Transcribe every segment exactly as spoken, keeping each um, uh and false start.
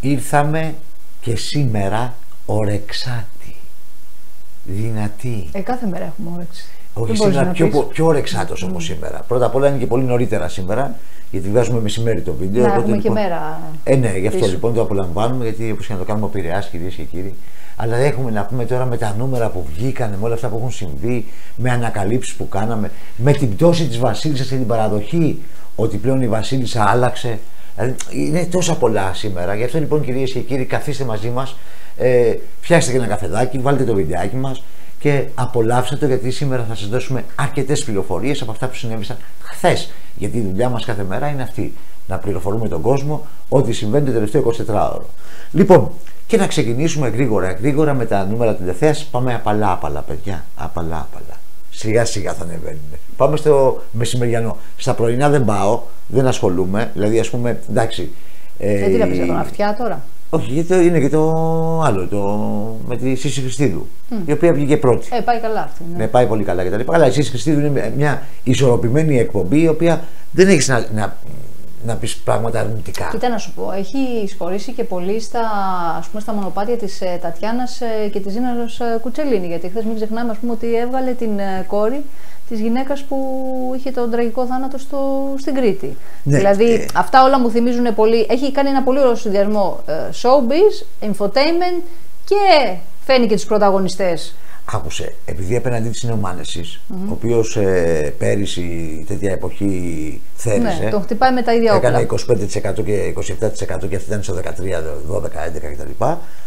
ήρθαμε και σήμερα ορεξάτοι, δυνατοί. Ε, κάθε μέρα έχουμε όρεξη. Όχι, σήμερα πιο, πιο ορεξάτος όμως mm. σήμερα. Πρώτα απ' όλα είναι και πολύ νωρίτερα σήμερα, γιατί βγάζουμε μεσημέρι το βίντεο. Να, οπότε, έχουμε λοιπόν, και μέρα. Ε, ναι, γι' αυτό πίσω. λοιπόν το απολαμβάνουμε, γιατί όπως και να το κάνουμε ο Πειραιάς, κυρίες και κύριοι. Αλλά έχουμε να πούμε τώρα με τα νούμερα που βγήκανε, με όλα αυτά που έχουν συμβεί, με ανακαλύψεις που κάναμε, με την πτώση της Βασίλισσας και την παραδοχή ότι πλέον η Βασίλισσα άλλαξε. Δηλαδή, είναι τόσα πολλά σήμερα. Γι' αυτό λοιπόν, κυρίες και κύριοι, καθίστε μαζί μας, ε, φτιάξτε και ένα καφεδάκι, βάλτε το βιντεάκι μας και απολαύστε το, γιατί σήμερα θα σας δώσουμε αρκετές πληροφορίες από αυτά που συνέβησαν χθες. Γιατί η δουλειά μας κάθε μέρα είναι αυτή. Να πληροφορούμε τον κόσμο ό,τι συμβαίνει το τελευταίο εικοσιτετράωρο. Λοιπόν, και να ξεκινήσουμε γρήγορα γρήγορα με τα νούμερα του Δεθέας. Πάμε απαλά απαλά, παιδιά. Απαλά απαλά. Σιγά σιγά θα ανεβαίνουμε. Πάμε στο μεσημεριανό. Στα πρωινά δεν πάω, δεν ασχολούμαι. Δηλαδή, ας πούμε, εντάξει. Ε, τι να πεις για τον Αυτιά τώρα. Όχι, γιατί είναι και το άλλο, το, με τη Σύση Χριστίδου, mm. η οποία βγήκε πρώτη. Ε, πάει καλά αυτή. Ναι, ναι πάει πολύ καλά κτλ. Αλλά η Σύση Χριστίδου είναι μια ισορροπημένη εκπομπή, η οποία δεν έχει να, να, να πεις πράγματα αρνητικά. Κοίτα να σου πω, έχει εισχωρήσει και πολύ στα, ας πούμε, στα μονοπάτια της ε, Τατιάνας ε, και της Ζήναρος ε, Κουτσελίνη. Γιατί χθες μην ξεχνάμε, ας πούμε, ότι έβγαλε την ε, κόρη της γυναίκας που είχε τον τραγικό θάνατο στο, στην Κρήτη. Ναι, δηλαδή ε... αυτά όλα μου θυμίζουν πολύ. Έχει κάνει ένα πολύ ωραίο συνδυασμό ε, showbiz, infotainment και φαίνει και τους πρωταγωνιστές. Άκουσε, επειδή απέναντί της είναι ο Μάνεσης, mm-hmm. ο οποίος ε, πέρυσι τέτοια εποχή θέριζε. Ναι, τον χτυπάει με τα ίδια όπλα. Έκανε είκοσι πέντε τοις εκατό και είκοσι επτά τοις εκατό και αυτή ήταν στο δεκατρία, δώδεκα, έντεκα κτλ.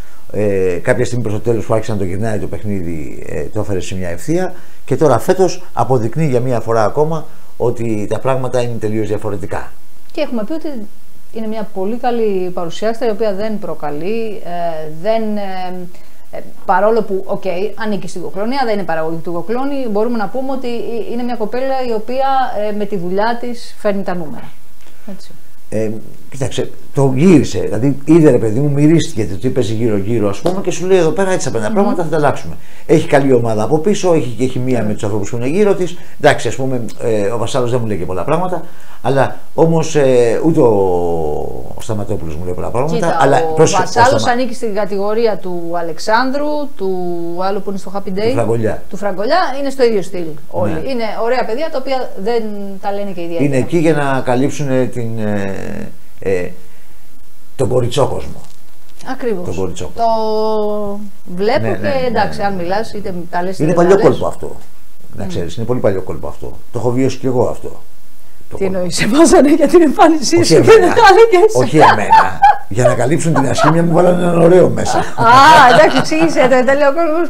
Ε, κάποια στιγμή προς το τέλος που άρχισε να το γυρνάει το παιχνίδι, ε, το έφερε σε μια ευθεία και τώρα φέτος αποδεικνύει για μια φορά ακόμα ότι τα πράγματα είναι τελείως διαφορετικά. Και έχουμε πει ότι είναι μια πολύ καλή παρουσιάστρια, η οποία δεν προκαλεί, ε, δεν, ε, ε, παρόλο που, οκ, okay, ανήκει στην Κοκλώνια, δεν είναι παραγωγή του Κοκλώνη, μπορούμε να πούμε ότι είναι μια κοπέλα η οποία ε, με τη δουλειά της φέρνει τα νούμερα. Έτσι. Ε, κοίταξε, το γύρισε. Δηλαδή, είδε ρε παιδί μου, μυρίστηκε το τι παίζει γύρω-γύρω, ας πούμε, και σου λέει εδώ πέρα έτσι απέναντι. Mm-hmm. Πράγματα θα τα αλλάξουμε. Έχει καλή ομάδα από πίσω, έχει, έχει μία mm-hmm. με τους ανθρώπους που είναι γύρω της. Εντάξει, ας πούμε, ε, ο Βασάλος δεν μου λέει και πολλά πράγματα, αλλά όμως ε, ούτε ο, ο Σταματόπουλος μου λέει πολλά πράγματα. Κοίτα, αλλά, ο πρόσεχε, Βασάλος σταμα... ανήκει στην κατηγορία του Αλεξάνδρου, του άλλου που είναι στο Happy Day. Του Φραγκολιά. Του Φραγκολιά, είναι στο ίδιο στυλ όλοι. Ναι. Είναι ωραία παιδιά τα οποία δεν τα λένε και ιδιαίτερα. Είναι εκεί για να καλύψουν την. Ε, Ε, τον κοριτσόκοσμο. Ακριβώς. Τον κοριτσόκοσμο. Το βλέπω ναι, και ναι, εντάξει, ναι, ναι. αν μιλάς, είτε καλές. Είναι παλιό κόλπο αυτό. Να ξέρεις, mm. είναι πολύ παλιό κόλπο αυτό. Το έχω βιώσει και εγώ αυτό. Τι εννοείς, σε βάζανε για την εμφάνισή σου και δεν τα έλεγες. Όχι εμένα. Για να καλύψουν την ασχήμια μου βάλανε έναν ωραίο μέσα. Α, εντάξει, εξήγησε το, δεν λέει ο κόσμος.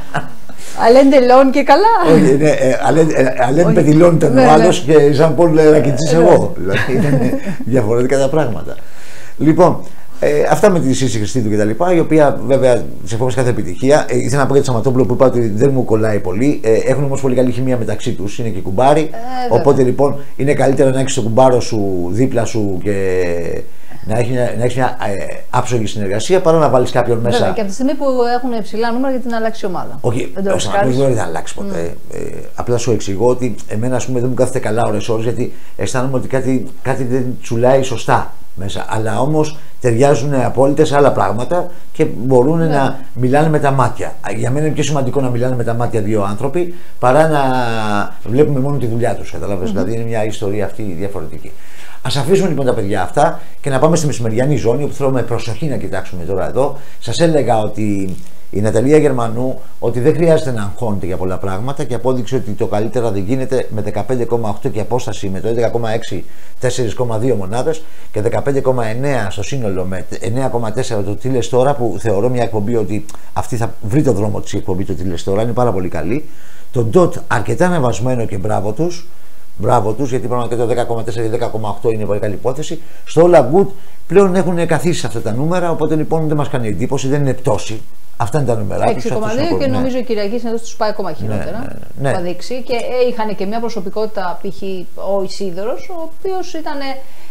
Αλέν τελών και καλά. Όχι, ναι, Αλέν Πετιλών ήταν ο άλλος και Ζαν Πολ Ρακιτσής εγώ. Δηλαδή ήταν διαφορετικά τα πράγματα. Λοιπόν, ε, αυτά με τη Σύση Χριστίδου και τα λοιπά, η οποία βέβαια σε εύχομαι κάθε επιτυχία. Ε, ήθελα να πω για τη Σταματόπουλο που είπα ότι δεν μου κολλάει πολύ. Ε, έχουν όμως πολύ καλή χημεία μεταξύ τους, είναι και κουμπάρι. Ε, οπότε λοιπόν είναι καλύτερα να έχεις το κουμπάρο σου δίπλα σου και να έχεις μια, να έχεις μια ε, άψογη συνεργασία παρά να βάλεις κάποιον μέσα. Βέβαια, και από τη στιγμή που έχουν ψηλά νούμερα για την αλλάξει ομάδα. Όχι, ο Σταματόπουλος δεν θα αλλάξει ποτέ. Mm. Ε, απλά σου εξηγώ ότι εμένα ας πούμε, δεν μου κάθεται καλά ώρες ώρες, γιατί αισθάνομαι ότι κάτι, κάτι δεν τσουλάει σωστά μέσα. Αλλά όμως ταιριάζουν απόλυτα σε άλλα πράγματα και μπορούν yeah. να μιλάνε με τα μάτια. Για μένα είναι πιο σημαντικό να μιλάνε με τα μάτια δύο άνθρωποι παρά να βλέπουμε μόνο τη δουλειά τους. Καταλάβες, mm-hmm. δηλαδή είναι μια ιστορία αυτή διαφορετική. Ας αφήσουμε λοιπόν τα παιδιά αυτά και να πάμε στη μεσημεριανή ζώνη, όπου θέλω με προσοχή να κοιτάξουμε τώρα εδώ. Σας έλεγα ότι η Ναταλία Γερμανού ότι δεν χρειάζεται να αγχώνεται για πολλά πράγματα και απόδειξε ότι το καλύτερα δεν γίνεται με δεκαπέντε κόμμα οκτώ και απόσταση με το έντεκα κόμμα έξι, τέσσερα κόμμα δύο μονάδες και δεκαπέντε κόμμα εννέα στο σύνολο με εννέα κόμμα τέσσερα το τι λες τώρα, που θεωρώ μια εκπομπή ότι αυτή θα βρει το δρόμο της εκπομπή, το τι λες τώρα είναι πάρα πολύ καλή. Το ντοτ αρκετά ανεβασμένο και μπράβο τους. Μπράβο τους, γιατί πραγματικά το δέκα κόμμα τέσσερα και δέκα κόμμα οκτώ είναι πολύ καλή υπόθεση. Στο All Good πλέον έχουν καθίσει σε αυτά τα νούμερα, οπότε λοιπόν δεν μας κάνει εντύπωση, δεν είναι πτώση. Αυτά είναι τα νούμερα τους. έξι κόμμα δύο και νομίζω η Κυριακή εδώ τους πάει ακόμα χειρότερα. Ναι, ναι, ναι. Θα δείξει. Και είχαν και μια προσωπικότητα, π.χ. ο Ισίδωρος, ο οποίος ήταν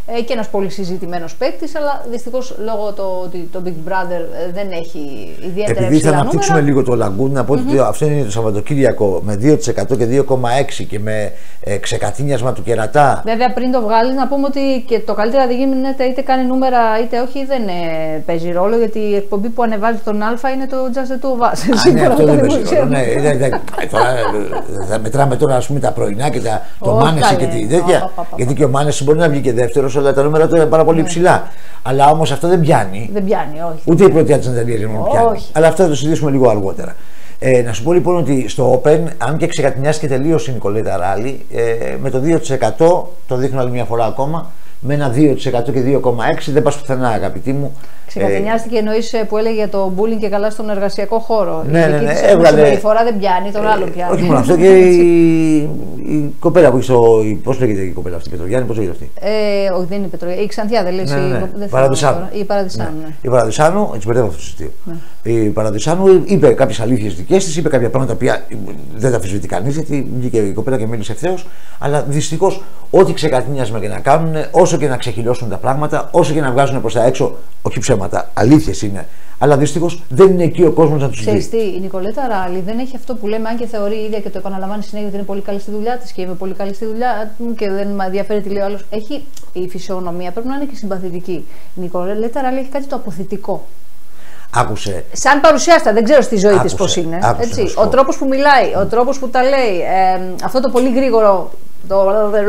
ε, και ένας πολύ συζητημένος παίκτης, αλλά δυστυχώς λόγω το ότι το Big Brother δεν έχει ιδιαίτερα. Επειδή θα αναπτύξουμε νούμερα, λίγο το Λαγκούν, να πω mm-hmm. ότι αυτό είναι το Σαββατοκύριακο με δύο τοις εκατό και δύο κόμμα έξι και με ε, ξεκατίνιασμα του κερατά. Βέβαια, πριν το βγάλει, να πούμε ότι και το καλύτερα δεν γίνεται, είτε κάνει νούμερα είτε όχι, δεν ε, παίζει ρόλο, γιατί η εκπομπή που ανεβάζει τον Α είναι το Just the Two of Us. Α, ναι, αυτό δεν παίζει ρόλο. Ναι, θα μετράμε τώρα ας πούμε, τα πρωινά και τα, το Μάνεση και τη τέτοια. Γιατί και ο Μάνεση μπορεί να βγει και δεύτερο, αλλά τα νούμερα του είναι πάρα πολύ ψηλά. Αλλά όμως αυτό δεν πιάνει. Δεν πιάνει, όχι. Ούτε η πρωτιά της Ναταλίας Γερμανού πιάνει. Αλλά αυτό θα το συζητήσουμε λίγο αργότερα. Ε, να σου πω λοιπόν ότι στο Open, αν και ξεκατηνιάστηκε τελείως η Νικολέτα Ράλη, ε, με το δύο τοις εκατό, το δείχνω άλλη μια φορά ακόμα, με ένα δύο τοις εκατό και δύο κόμμα έξι δεν πας πουθενά, αγαπητοί μου. Ξεκατηνιάστηκε, ε, εννοείς που έλεγε για το bullying και καλά στον εργασιακό χώρο. Ναι, ναι, ναι. Έβγαλε. Η φορά δεν πιάνει, τον ε, άλλο πιάνει. Όχι μόνο αυτό, και η, η κοπέλα που έχει στο. Πώς λέγεται η κοπέλα αυτή, η Πετρογιάννη, πώς λέγεται αυτή. Ε, όχι, δεν είναι η Πετρογιάννη. Η Ξαντιά δεν λες. Ναι, ναι, ναι. Η Παραδεισάνου. Η Παραδεισάνου. Ναι. Ναι. Η Παραδεισάνου, έτσι μπερδεύω αυτό το συστήριο. Ναι. Η Παραδεισάνου είπε κάποιες αλήθειες δικές της, είπε κάποια πράγματα που δεν τα αμφισβητεί κανείς, γιατί βγήκε η κοπέλα και μίλησε ευθέως. Αλλά δυστυχώς, ό,τι ξεκατηνιάσμα και να κάνουν, όσο και να ξεχυλώσουν τα πράγματα, όσο και να βγάζουν προς τα έξω, όχι ψέματα, αλήθειες είναι. Αλλά δυστυχώς δεν είναι εκεί ο κόσμος να τους δει. Ξέρεις τι, η Νικολέτα Ράλη δεν έχει αυτό που λέμε, αν και θεωρεί η ίδια και το επαναλαμβάνει συνέχεια ότι είναι πολύ καλή στη δουλειά της και είμαι πολύ καλή στη δουλειά μου και δεν με ενδιαφέρει τι λέει ο άλλος. Έχει η φυσιογνωμία, πρέπει να είναι και συμπαθητική. Η Νικολέτα Ράλη έχει κάτι το αποθητικό. Άκουσε. Σαν παρουσιάστα, δεν ξέρω στη ζωή της πώς είναι. Άκουσε, έτσι. Ο τρόπος που μιλάει, ο τρόπος που τα λέει, ε, αυτό το πολύ γρήγορο. Το...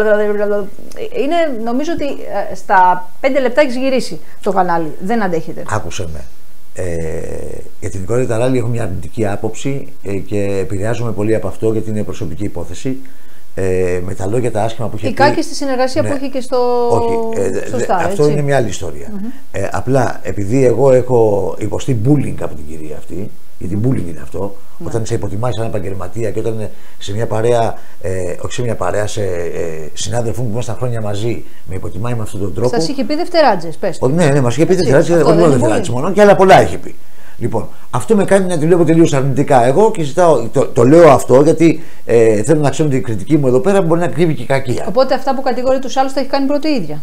Είναι, νομίζω ότι στα πέντε λεπτά έχει γυρίσει το κανάλι. Δεν αντέχεται. Άκουσε με. Ε, για την Νικολέτα Ράλη έχω μια αρνητική άποψη ε, και επηρεάζομαι πολύ από αυτό, γιατί είναι προσωπική υπόθεση. Ε, με τα λόγια τα άσχημα που είχε πει. Η Κάκη στη συνεργασία ναι, που είχε και στο. Όχι, ε, στο δε, Star, αυτό έτσι. Είναι μια άλλη ιστορία. Mm-hmm. Ε, απλά επειδή εγώ έχω υποστεί bullying από την κυρία αυτή, γιατί bullying είναι αυτό, mm-hmm. όταν σε υποτιμάει σαν επαγγελματία και όταν σε μια παρέα, ε, όχι σε μια παρέα, σε ε, συνάδελφο που ήμασταν χρόνια μαζί, με υποτιμάει με αυτόν τον τρόπο. Σας είχε πει δευτεράτζες, πες. Ο, ναι, ναι, μας είχε πει δευτεράτζες, όχι μόνο δευτεράτζες μόνο, και άλλα πολλά είχε πει. Λοιπόν, αυτό με κάνει να τη βλέπω τελείως αρνητικά εγώ και ζητάω, το, το λέω αυτό γιατί ε, θέλω να ξέρω ότι η κριτική μου εδώ πέρα μπορεί να κρύβει και κακία. Οπότε αυτά που κατηγορεί τους άλλους τα έχει κάνει πρώτη ίδια.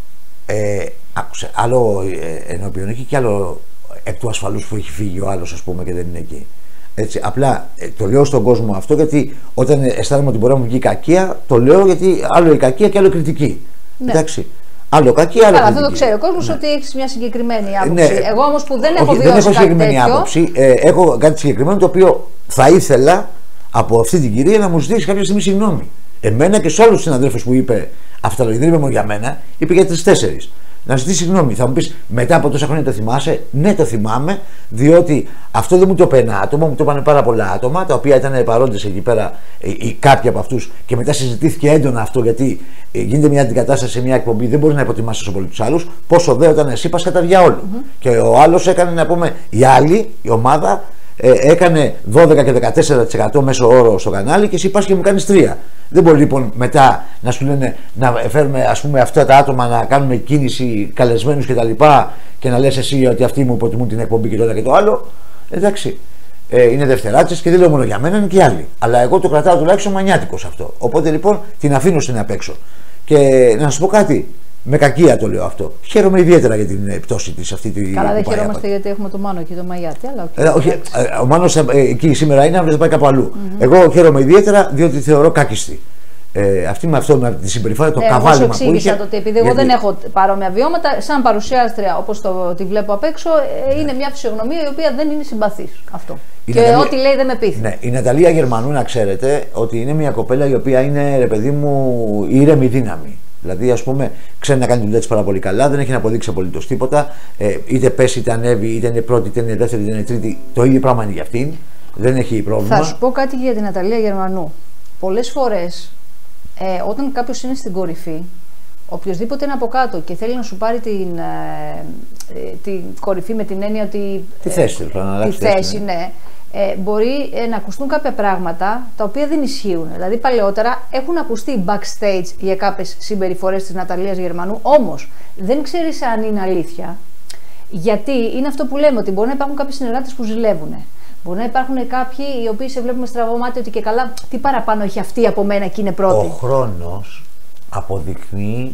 Ε, άκουσε, άλλο ε, ενώπιον εκεί και άλλο εκ του ασφαλούς που έχει φύγει ο άλλος, ας πούμε, και δεν είναι εκεί. Έτσι, απλά ε, το λέω στον κόσμο αυτό γιατί όταν αισθάνομαι ότι μπορεί να μου βγει κακία, το λέω γιατί άλλο η κακία και άλλο η κριτική. Ναι. Εντάξει. Άλλο κακή, άλλο. Καλά, αυτό το ξέρει ο κόσμος, ναι, ότι έχει μια συγκεκριμένη άποψη. Ναι. Εγώ όμως που δεν έχω Όχι, βιώσει δεν έχω συγκεκριμένη τέτοιο... άποψη. Ε, έχω κάτι συγκεκριμένο το οποίο θα ήθελα από αυτή την κυρία να μου ζητήσει κάποια στιγμή συγγνώμη. Εμένα και σε όλους τους συναδέλφους που είπε αυτά, δεν είπε μόνο για μένα, είπε για τις τέσσερις. Να ζητήσει συγγνώμη. Θα μου πει μετά από τόσα χρόνια το θυμάσαι. Ναι, το θυμάμαι, διότι αυτό δεν μου το είπε ένα άτομο, μου το είπαν πάρα πολλά άτομα, τα οποία ήταν παρόντες εκεί πέρα, ή κάποιοι από αυτούς, και μετά συζητήθηκε έντονα αυτό, γιατί γίνεται μια αντικατάσταση σε μια εκπομπή, δεν μπορεί να υποτιμάσει τόσο πολύ τους άλλους. Πόσο δε όταν εσύ πας κατά διάολο. Mm-hmm. Και ο άλλος έκανε, να πούμε, η άλλη, η ομάδα, ε, έκανε δώδεκα και δεκατέσσερα τοις εκατό μέσο όρο στο κανάλι και εσύ πας και μου κάνεις τρία. Δεν μπορεί λοιπόν μετά να σου λένε να φέρουμε, ας πούμε, αυτά τα άτομα να κάνουμε κίνηση καλεσμένους και τα λοιπά και να λες εσύ ότι αυτοί μου υποτιμούν την εκπομπή και το και το άλλο. Εντάξει, ε, είναι δευτεράτσες και δεν λέω μόνο για μένα, είναι και άλλοι. Αλλά εγώ το κρατάω τουλάχιστον μανιάτικος αυτό. Οπότε λοιπόν την αφήνω στην απ' έξω. Και να σου πω κάτι, με κακία το λέω αυτό. Χαίρομαι ιδιαίτερα για την πτώση της αυτή τη. Καλά, δεν χαιρόμαστε γιατί έχουμε το Μάνο και το Μαγιάτη. Αλλά okay, ε, όχι, ε, ο Μάνος ε, εκεί σήμερα είναι, αύριο θα πάει κάπου αλλού. Mm-hmm. Εγώ χαίρομαι ιδιαίτερα διότι θεωρώ κάκιστη. Ε, αυτή με αυτό, με τη συμπεριφορά, το ε, καβάλιμα που είχε. Εγώ εξήγησα το ότι επειδή γιατί... εγώ δεν έχω παρόμοια βιώματα, σαν παρουσιάστρια όπως το τη βλέπω απ' έξω, ε, είναι μια φυσιογνωμία η οποία δεν είναι συμπαθής. Αυτό. Η και Ναταλία... ό,τι λέει δεν με πείθει. Ναι, η Ναταλία Γερμανού, να ξέρετε ότι είναι μια κοπέλα η οποία είναι, ρε παιδί μου, ήρεμη δύναμη. Δηλαδή, ας πούμε, ξέρει να κάνει τη δουλειά της πάρα πολύ καλά, δεν έχει να αποδείξει απολύτως τίποτα. Ε, είτε πέσει, είτε ανέβει, είτε είναι πρώτη, είτε είναι δεύτερη, είτε είναι τρίτη. Το ίδιο πράγμα είναι για αυτήν. Δεν έχει πρόβλημα. Θα σου πω κάτι για την Ναταλία Γερμανού. Πολλές φορές, ε, όταν κάποιος είναι στην κορυφή, οποιοδήποτε είναι από κάτω και θέλει να σου πάρει την, ε, την κορυφή με την έννοια ότι. Τη θέση, ε, να τη θέση, ναι. ναι. Ε, μπορεί ε, να ακουστούν κάποια πράγματα τα οποία δεν ισχύουν. Δηλαδή, παλαιότερα έχουν ακουστεί backstage για κάποιες συμπεριφορές της Ναταλίας Γερμανού, όμως δεν ξέρεις αν είναι αλήθεια. Γιατί είναι αυτό που λέμε, ότι μπορεί να υπάρχουν κάποιοι συνεργάτες που ζηλεύουν. Μπορεί να υπάρχουν κάποιοι οι οποίοι σε βλέπουν με στραβό μάτι ότι και καλά, τι παραπάνω έχει αυτή από μένα και είναι πρώτη. Ο χρόνος αποδεικνύει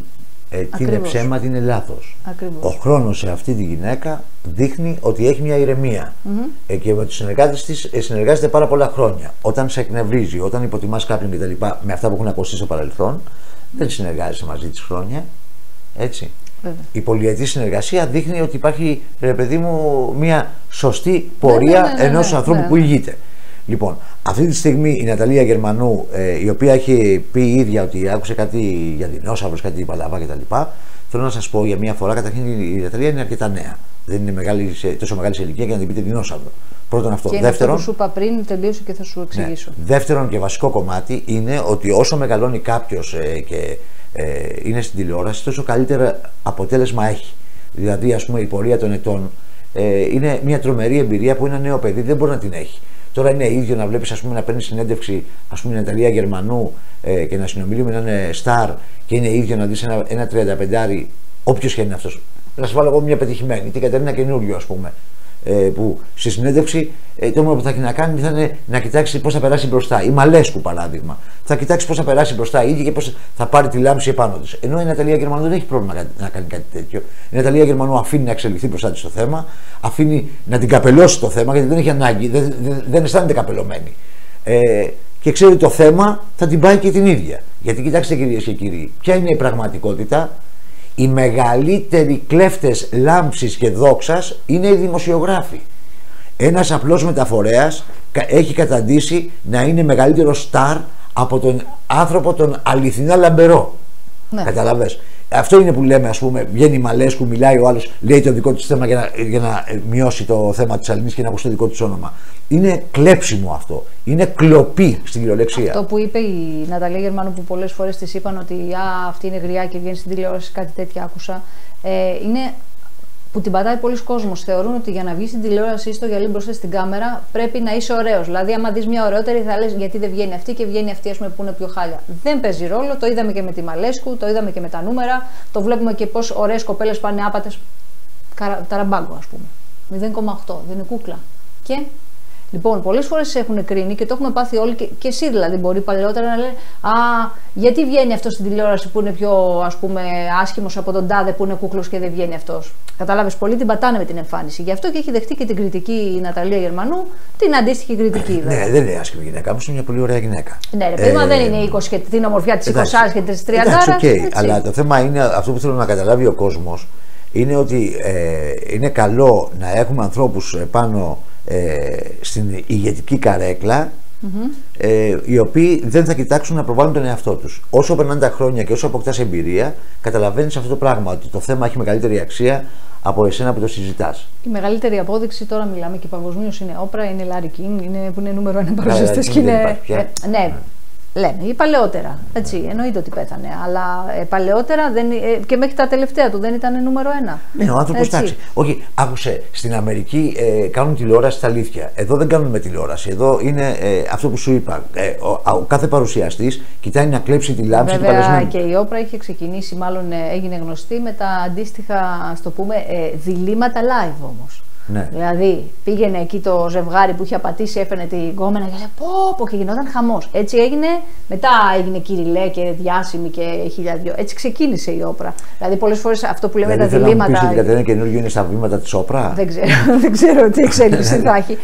ε, τι είναι ψέμα, τι είναι λάθος. Ακριβώς. Ο χρόνος σε αυτή τη γυναίκα δείχνει ότι έχει μια ηρεμία. Mm-hmm. ε, και με τους συνεργάτες της ε, συνεργάζεται πάρα πολλά χρόνια. Όταν σε εκνευρίζει, όταν υποτιμάς κάποιον κτλ. Με αυτά που έχουν ακουστεί στο παρελθόν, δεν συνεργάζεσαι μαζί της χρόνια. Έτσι. Βέβαια. Η πολυετή συνεργασία δείχνει ότι υπάρχει, ρε παιδί μου, μια σωστή πορεία ναι, ναι, ναι, ενός ναι, ναι, ανθρώπου ναι. που ηγείται. Λοιπόν, αυτή τη στιγμή η Ναταλία Γερμανού, ε, η οποία έχει πει η ίδια ότι άκουσε κάτι για δεινόσαυρους, κάτι παλαβά κτλ. Θέλω να σας πω για μια φορά, καταρχήν η Ναταλία είναι αρκετά νέα. Δεν είναι μεγάλη, τόσο μεγάλη σε ηλικία για να την πείτε δεινόσαυρο. Πρώτον αυτό. Και είναι δεύτερον, αυτό που σου είπα πριν, τελείωσε και θα σου εξηγήσω. Ναι. Δεύτερον και βασικό κομμάτι είναι ότι όσο μεγαλώνει κάποιος ε, και ε, είναι στην τηλεόραση, τόσο καλύτερο αποτέλεσμα έχει. Δηλαδή, ας πούμε, η πορεία των ετών ε, είναι μια τρομερή εμπειρία που ένα νέο παιδί δεν μπορεί να την έχει. Τώρα είναι ίδιο να βλέπεις, ας πούμε, να παίρνει συνέντευξη, ας πούμε, η Ναταλία Γερμανού ε, και να συνομιλεί με έναν στάρ, και είναι ίδιο να δεις ένα, ένα τριανταπεντάρι, όποιος και είναι αυτός. Να σας βάλω εγώ μια πετυχημένη, την Κατερίνα Καινούριο, ας πούμε, ε, που στη συνέντευξη ε, το μόνο που θα έχει να κάνει θα είναι να κοιτάξει πώς θα περάσει μπροστά. Η Μαλέσκου, παράδειγμα. Θα κοιτάξει πώς θα περάσει μπροστά η ίδια και πώς θα πάρει τη λάμψη επάνω της. Ενώ η Ναταλία Γερμανού δεν έχει πρόβλημα να, να κάνει κάτι τέτοιο. Η Ναταλία Γερμανού αφήνει να εξελιχθεί μπροστά της το θέμα, αφήνει να την καπελώσει το θέμα, γιατί δεν έχει ανάγκη, δεν, δεν, δεν αισθάνεται καπελωμένη. Ε, και ξέρει το θέμα θα την πάει και την ίδια. Γιατί κοιτάξτε, κυρίες και κύριοι, ποια είναι η πραγματικότητα. Οι μεγαλύτεροι κλέφτες λάμψης και δόξας είναι οι δημοσιογράφοι. Ένας απλός μεταφορέας έχει καταντήσει να είναι μεγαλύτερο στάρ από τον άνθρωπο τον αληθινά λαμπερό. Ναι. Καταλαβες. Αυτό είναι που λέμε, ας πούμε, βγαίνει η Μαλέσκου, μιλάει ο άλλος, λέει το δικό του θέμα για να, για να μειώσει το θέμα της Αλληνής και να ακούσει το δικό του όνομα. Είναι κλέψιμο αυτό. Είναι κλοπή στην κυριολεξία. Αυτό που είπε η Ναταλία Γερμανού, που πολλές φορές της είπαν ότι α, αυτή είναι γριά και βγαίνει στην τηλεόραση, κάτι τέτοια άκουσα. Ε, είναι που την πατάει πολλοί κόσμος. Θεωρούν ότι για να βγει στην τηλεόραση ή στο γυαλί μπροστά στην κάμερα πρέπει να είσαι ωραίος. Δηλαδή, άμα δεις μια ωραιότερη, θα λες γιατί δεν βγαίνει αυτή και βγαίνει αυτή, ας πούμε, που είναι πιο χάλια. Δεν παίζει ρόλο. Το είδαμε και με τη Μαλέσκου, το είδαμε και με τα νούμερα. Το βλέπουμε και πώς ωραίες κοπέλες πάνε άπατες. Ταραμπάγκο, ας πούμε. μηδέν κόμμα οκτώ. Δεν είναι κούκλα. Και. Λοιπόν, πολλές φορές έχουν κρίνει και το έχουμε πάθει όλοι, και, και εσύ δηλαδή μπορεί παλαιότερα να λέει α, γιατί βγαίνει αυτό στην τηλεόραση που είναι πιο, ας πούμε, άσχημος από τον τάδε που είναι κούκλος και δεν βγαίνει αυτός. Κατάλαβες, πολλοί την πατάνε με την εμφάνιση. Γι' αυτό και έχει δεχτεί και την κριτική η Ναταλία Γερμανού, την αντίστοιχη κριτική. Ναι, δεν είναι άσχημη γυναίκα, όμως είναι μια πολύ ωραία γυναίκα. Ναι, ρε παιδί, ε, δεν είναι είκοσι και την ομορφιά της είκοσι και της τριάντα. Εντάξει, okay, αλλά το θέμα είναι αυτό που θέλω να καταλάβει ο κόσμος. Είναι ότι ε, είναι καλό να έχουμε ανθρώπους πάνω ε, στην ηγετική καρέκλα, mm-hmm. ε, οι οποίοι δεν θα κοιτάξουν να προβάλλουν τον εαυτό τους. Όσο περνάνε τα χρόνια και όσο αποκτάς εμπειρία, καταλαβαίνεις αυτό το πράγμα, ότι το θέμα έχει μεγαλύτερη αξία από εσένα που το συζητάς. Η μεγαλύτερη απόδειξη, τώρα μιλάμε και παγκοσμίως, είναι Όπρα, είναι Λάρι Κίνγκ, είναι, που είναι νούμερο ένα παρουσιαστές και είναι. Ε, ναι. Λέμε, ή παλαιότερα. Έτσι, εννοείται ότι πέθανε. Αλλά ε, παλαιότερα δεν, ε, και μέχρι τα τελευταία του δεν ήταν νούμερο ένα. Ναι, ο άνθρωπος, εντάξει. Όχι, άκουσε, στην Αμερική ε, κάνουν τηλεόραση στα αλήθεια. Εδώ δεν κάνουμε τηλεόραση. Εδώ είναι ε, αυτό που σου είπα. Ε, ο, ο κάθε παρουσιαστής κοιτάει να κλέψει τη λάμψη του καλεσμένου. Βέβαια, και η Όπρα είχε ξεκινήσει, μάλλον ε, έγινε γνωστή με τα αντίστοιχα, ας το πούμε, ε, διλήμματα live όμως. Ναι. Δηλαδή πήγαινε εκεί το ζευγάρι που είχε απατήσει, έφερνε την κόμενα και λέει πω πω και γινόταν χαμός. Έτσι έγινε, μετά έγινε κυριλέ και διάσημη και χιλιάδιο. Έτσι ξεκίνησε η Όπρα. Δηλαδή πολλές φορές αυτό που λέμε δηλαδή, τα διλήμματα. Δηλαδή θέλω να μου πεις ότι καινούργιο είναι στα βήματα της Όπρα. Δεν ξέρω, δεν ξέρω τι εξέλιξη θα έχει.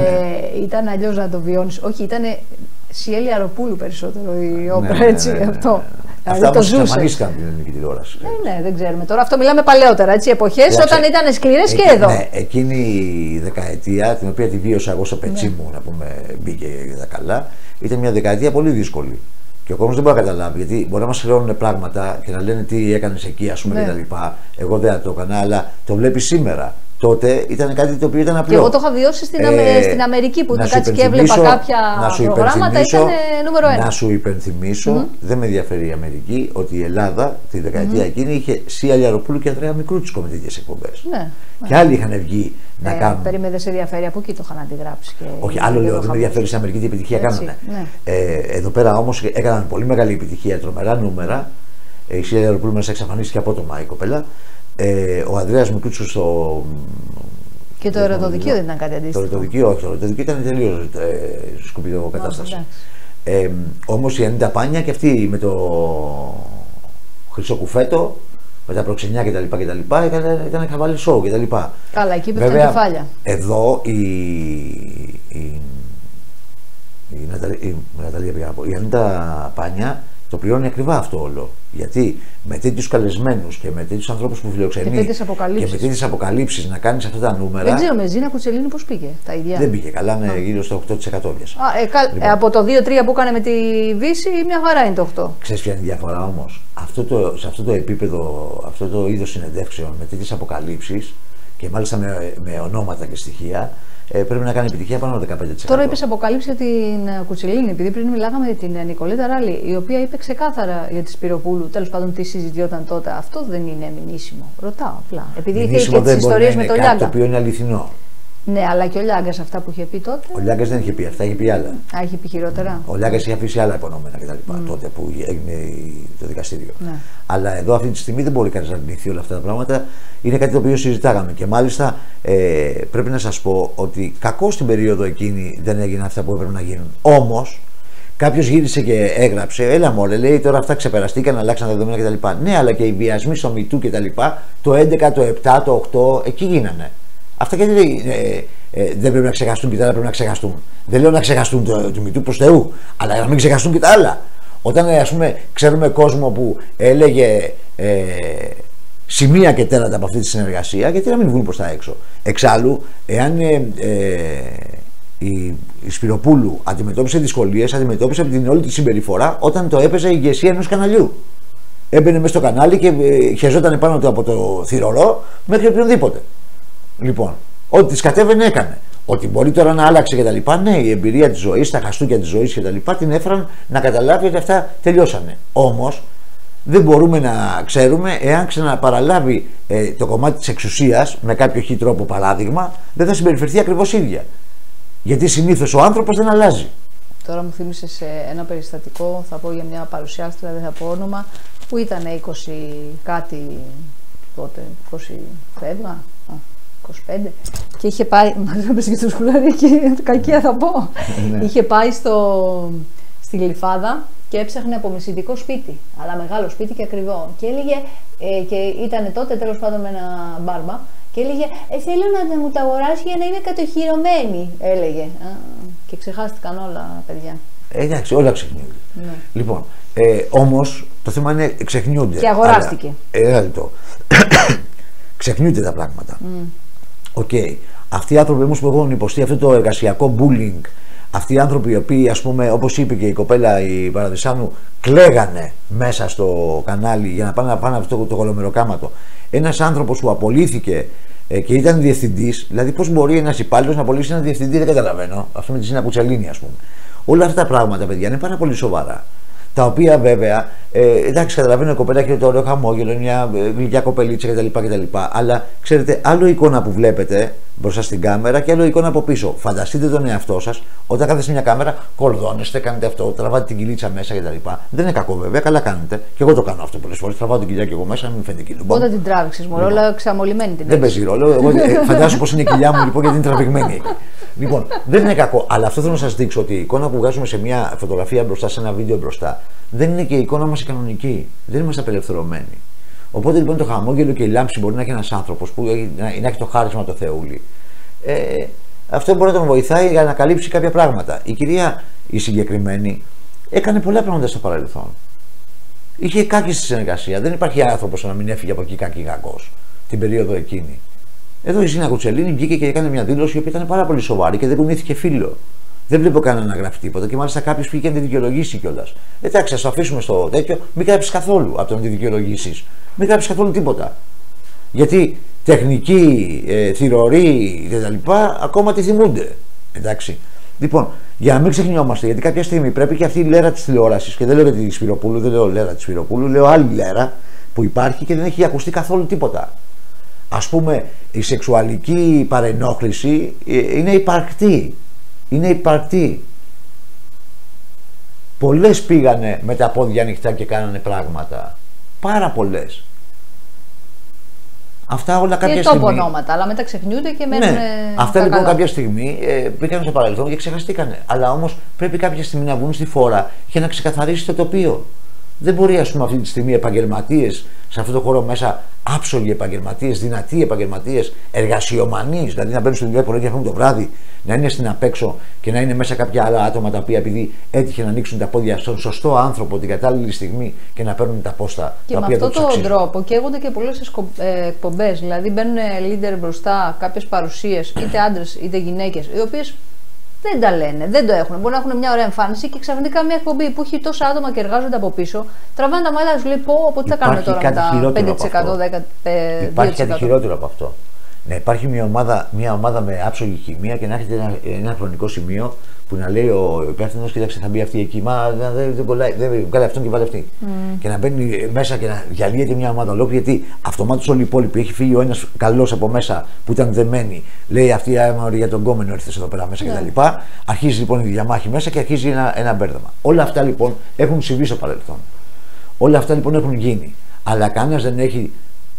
Ε, ήταν αλλιώς να το βιώνεις. Όχι, ήταν Σιέλη Αροπούλου περισσότερο η Όπρα, ναι, έτσι, ναι, ναι, ναι, αυτό. Ναι. Αυτά όμως εξαφανίστηκαν από την ελληνική τηλεόραση. Ναι, ναι, δεν ξέρουμε τώρα. Αυτό μιλάμε παλαιότερα, έτσι, εποχές όταν ήταν σκληρές και εδώ. Ναι, εκείνη η δεκαετία, την οποία τη βίωσα εγώ στο πετσί μου, ναι. να πούμε, μπήκε τα καλά, ήταν μια δεκαετία πολύ δύσκολη. Και ο κόσμος δεν μπορεί να καταλάβει, γιατί μπορεί να μας χρεώνουν πράγματα και να λένε τι έκανες εκεί, ας πούμε, ναι. κτλ. Εγώ δεν το έκανα, αλλά το βλέπεις σήμερα. Τότε ήταν κάτι το οποίο ήταν απλό. Και εγώ το είχα βιώσει στην, ε, στην Αμερική που είχα κάτσει και έβλεπα κάποια προγράμματα, ήταν νούμερο ένα. Να σου υπενθυμίσω, mm-hmm. δεν με ενδιαφέρει η Αμερική, ότι η Ελλάδα τη δεκαετία mm-hmm. εκείνη είχε Σία Αροπούλου και Ανδρέα Μικρούτσικο με τέτοιες εκπομπές. Ναι, και άλλοι είχαν βγει ε, να κάνουν. Περίμενε, δεν σε ενδιαφέρει, από εκεί το είχαν αντιγράψει. Και όχι, άλλο λέω, δεν με ενδιαφέρει στην Αμερική τι επιτυχία κάνανε. Ναι. Ε, εδώ πέρα όμως έκαναν πολύ μεγάλη επιτυχία, τρομερά νούμερα. Ε, η Σία Αροπούλου μέσα εξαφανίστηκε απότομα η κοπέλα. Ε, ο Ανδρέας Μικρούτσικος στο. Και το ερωτοδικείο δεν ήταν κάτι αντίστοιχο. Το ερωτοδικείο, όχι, το ερωτοδικείο ήταν τελείως ε, σκουπίδο κατάσταση. Ε, όμως η Ανίτα Πάνια και αυτή με το χρυσό κουφέτο με τα προξενιά κτλ. κτλ. Ήταν, ήταν χαβάλι σοου κτλ. Καλά, εκεί πέφτουν κεφάλια. Εδώ η. η Η Ναταλία, η, Ναταλία, η Ανίτα Πάνια το πληρώνει ακριβά αυτό όλο. Γιατί με τέτοιους καλεσμένους και με τέτοιους ανθρώπους που φιλοξενεί και, και με τέτοιες αποκαλύψεις να κάνεις αυτά τα νούμερα. Δεν ξέρω, με Ζήνα Κουτσελίνη πώς πήγε τα ίδια. Δεν πήγε καλά, είναι γύρω στο οκτώ τοις εκατό. Α, ε, κα, λοιπόν. ε, από το δύο τρία που έκανε με τη Βύση, μια χαρά είναι το οκτώ. Ξέρεις ποια είναι η διαφορά όμως. Αυτό το, σε αυτό το επίπεδο, αυτό το είδος συνεντεύξεων με τέτοιες αποκαλύψεις και μάλιστα με, με ονόματα και στοιχεία. Ε, πρέπει να κάνει επιτυχία πάνω από δεκαπέντε τοις εκατό. Τώρα είπες αποκάλυψη για την Κουτσελίνη, επειδή πριν μιλάγαμε για την Νικολέτα Ράλη, η οποία είπε ξεκάθαρα για τη Σπυροπούλου, τέλος πάντων τι συζητιόταν τότε. Αυτό δεν είναι μηνύσιμο. Ρωτάω απλά. Επειδή είχε και τις ιστορίες με τον Λιάγκα. Το οποίο είναι αληθινό. Ναι, αλλά και ο Λιάγκας αυτά που είχε πει τότε. Ο Λιάγκας δεν είχε πει αυτά, είχε πει άλλα. Α, είχε πει χειρότερα. Ο Λιάγκας είχε αφήσει άλλα υπονόμενα κτλ. Mm. τότε που έγινε το δικαστήριο. Ναι. Αλλά εδώ αυτή τη στιγμή δεν μπορεί κανείς να αρνηθεί όλα αυτά τα πράγματα. Είναι κάτι το οποίο συζητάγαμε. Και μάλιστα ε, πρέπει να σας πω ότι κακώς στην περίοδο εκείνη δεν έγιναν αυτά που έπρεπε να γίνουν. Όμως κάποιος γύρισε και έγραψε, έλα μωρέ, λέει τώρα αυτά ξεπεραστήκαν, αλλάξαν τα δεδομένα κτλ. Ναι, αλλά και οι βιασμοί στο Μητού κτλ. Το έντεκα, το επτά, το οκτώ, εκεί γίνανε. Αυτά και ε, ε, δεν πρέπει να ξεχαστούν και τα άλλα πρέπει να ξεχαστούν. Δεν λέω να ξεχαστούν το, το Μητού προς Θεού, αλλά να μην ξεχαστούν και τα άλλα. Όταν ας πούμε ξέρουμε κόσμο που έλεγε ε, σημεία και τέρατα από αυτή τη συνεργασία, γιατί να μην βγουν προς τα έξω. Εξάλλου, εάν ε, ε, η, η Σπυροπούλου αντιμετώπισε δυσκολίες, αντιμετώπισε την όλη τη συμπεριφορά όταν το έπαιζε η ηγεσία ενός καναλιού. Έμπαινε μέσα στο κανάλι και ε, χεζόταν πάνω του από το θηρορό μέχρι οποιονδήποτε. Λοιπόν, ό,τι τη κατέβαινε έκανε. Ότι μπορεί τώρα να άλλαξε και τα λοιπά, ναι, η εμπειρία της ζωής, τα χαστούκια της ζωής και τα λοιπά την έφεραν να καταλάβει ότι αυτά τελειώσανε. Όμως δεν μπορούμε να ξέρουμε εάν ξαναπαραλάβει ε, το κομμάτι της εξουσίας με κάποιο χι τρόπο παράδειγμα, δεν θα συμπεριφερθεί ακριβώς ίδια. Γιατί συνήθως ο άνθρωπος δεν αλλάζει. Τώρα μου θύμισε σε ένα περιστατικό, θα πω για μια παρουσιάστρια, δεν θα πω όνομα, που ήταν είκοσι κάτι τότε, είκοσι φεύγα. είκοσι πέντε και είχε πάει, μας έπαιζε και το σκουλαρίκι, κακία θα πω, είχε πάει στο, στη Γλυφάδα και έψαχνε απομισητικό σπίτι, αλλά μεγάλο σπίτι και ακριβό και έλεγε, ε, και ήταν τότε τέλος πάντων με ένα μπάρμα και έλεγε ε, θέλω να μου τα αγοράσει για να είναι κατοχυρωμένη, έλεγε. Α, και ξεχάστηκαν όλα παιδιά. Ε, εντάξει, όλα ξεχνιούνται. Ναι. Λοιπόν, ε, όμως το θέμα είναι ξεχνιούνται. Και αγοράστηκε. Αλλά, ε, ξεχνιούνται τα πράγματα. Mm. Οκ. Okay. Αυτοί οι άνθρωποι όμως που έχουν υποστεί αυτό το εργασιακό bullying, αυτοί οι άνθρωποι οι οποίοι, ας πούμε, όπως είπε και η κοπέλα η Παραδησάνου, κλαίγανε μέσα στο κανάλι για να πάνε να πάνε αυτό το κολομεροκάματο. Ένας άνθρωπος που απολύθηκε ε, και ήταν διευθυντής, δηλαδή πώς μπορεί ένας υπάλληλος να απολύσει έναν διευθυντή, δεν καταλαβαίνω. Αυτό με τη Ζήνα Κουτσελίνη, ας πούμε. Όλα αυτά τα πράγματα, παιδιά, είναι πάρα πολύ σοβαρά. Τα οποία βέβαια, ε, εντάξει, καταλαβαίνω, η κοπέλα έχει το ωραίο χαμόγελο, μια γλυκιά κοπελίτσα κτλ, κτλ. Αλλά ξέρετε, άλλο εικόνα που βλέπετε μπροστά στην κάμερα και άλλο εικόνα από πίσω. Φανταστείτε τον εαυτό σας όταν κάθεστε σε μια κάμερα, κορδώνεστε, κάνετε αυτό, τραβάτε την κυλίτσα μέσα κτλ. Δεν είναι κακό βέβαια, καλά κάνετε. Και εγώ το κάνω αυτό πολλές φορές. Τραβάω την κοιλιά και εγώ μέσα, να μην φαίνεται κοινό. Όταν την τράβηξες, μωρό, λοιπόν, όλα ξαμολυμένη την δεν παίζει ρόλο. Εγώ ε, φαντάζομαι πως είναι η κοιλιά μου λοιπόν, γιατί είναι τραβηγμένη εκεί. Λοιπόν, δεν είναι κακό, αλλά αυτό θέλω να σας δείξω ότι η εικόνα που βγάζουμε σε μια φωτογραφία μπροστά, σε ένα βίντεο μπροστά, δεν είναι και η εικόνα μας η κανονική. Δεν είμαστε απελευθερωμένοι. Οπότε λοιπόν το χαμόγελο και η λάμψη μπορεί να έχει ένας άνθρωπος που έχει, να, να έχει το χάρισμα το Θεούλη. Ε, αυτό μπορεί να τον βοηθάει για να καλύψει κάποια πράγματα. Η κυρία η συγκεκριμένη έκανε πολλά πράγματα στο παρελθόν. Είχε κάκη στη συνεργασία. Δεν υπάρχει άνθρωπος να μην έφυγε από εκεί κάκη κακός την περίοδο εκείνη. Εδώ η Ζήνα Κουτσελίνη βγήκε και έκανε μια δήλωση η οποία ήταν πάρα πολύ σοβαρή και δεν κουνήθηκε φίλο. Δεν βλέπω κανένα να γράφει τίποτα και μάλιστα κάποιο πήγε να τη δικαιολογήσει κιόλας. Εντάξει, ας το αφήσουμε στο τέτοιο, μην γράψει καθόλου από το να τη δικαιολογήσει. Μην γράψει καθόλου τίποτα. Γιατί τεχνικοί, ε, θηροροί κτλ. Ακόμα τη θυμούνται. Εντάξει. Λοιπόν, για να μην ξεχνιόμαστε, γιατί κάποια στιγμή πρέπει και αυτή η λέρα τη τηλεόραση, και δεν λέω για τη Σπυροπούλου, δεν λέω λέρα τη Σπυροπούλου, λέω άλλη λέρα που υπάρχει και δεν έχει ακουστεί καθόλου τίποτα. Ας πούμε, η σεξουαλική παρενόχληση είναι υπαρκτή. Είναι υπαρκτή. Πολλές πήγανε με τα πόδια ανοιχτά και κάνανε πράγματα. Πάρα πολλές. Αυτά όλα κάποια και στιγμή. Και ονόματα, αλλά μετά ξεχνιούνται και μένουν. Ναι. Αυτά λοιπόν κάποια στιγμή ε, πήγαν στο παρελθόν και ξεχαστήκανε. Αλλά όμως πρέπει κάποια στιγμή να βγουν στη φόρα και να ξεκαθαρίσει το τοπίο. Δεν μπορεί, ας πούμε, αυτή τη στιγμή επαγγελματίες σε αυτό το χώρο μέσα, άψογοι επαγγελματίες, δυνατοί επαγγελματίες, εργασιομανείς, δηλαδή να μπαίνουν στη δουλειά πρωί και το βράδυ, να είναι στην απέξω και να είναι μέσα κάποια άλλα άτομα τα οποία επειδή έτυχε να ανοίξουν τα πόδια στον σωστό άνθρωπο την κατάλληλη στιγμή και να παίρνουν τα πόστα. Και τα με οποία αυτόν τον τρόπο καίγονται και πολλές εκπομπές. Δηλαδή μπαίνουν leader μπροστά, κάποιες παρουσίες, είτε άντρες είτε γυναίκες, οι οποίες δεν τα λένε, δεν το έχουν. Μπορεί να έχουν μια ωραία εμφάνιση και ξαφνικά μια εκπομπή που έχει τόσα άτομα και εργάζονται από πίσω, τραβάνε τα μαλλιά του, λέει πω, από τι θα κάνουμε τώρα με τα πέντε τοις εκατό, δέκα τοις εκατό. Υπάρχει κάτι χειρότερο από αυτό. Να υπάρχει μια ομάδα, μια ομάδα με άψογη χημεία και να έχετε ένα, ένα χρονικό σημείο που να λέει ο υπεύθυνος, κοίταξε, θα μπει αυτή εκεί. Μα δεν, δεν κολλάει, δεν βγάλει αυτόν και βάλει αυτή. Mm. Και να μπαίνει μέσα και να διαλύεται μια ομάδα ολόκληρη, γιατί αυτομάτως όλοι οι υπόλοιποι έχει φύγει ο ένας καλός από μέσα που ήταν δεμένοι. Λέει αυτή η για τον κόμενο ήρθε εδώ πέρα μέσα yeah. κτλ. Αρχίζει λοιπόν η διαμάχη μέσα και αρχίζει ένα, ένα μπέρδεμα. Όλα αυτά λοιπόν έχουν συμβεί στο παρελθόν. Όλα αυτά λοιπόν έχουν γίνει. Αλλά κανένας δεν έχει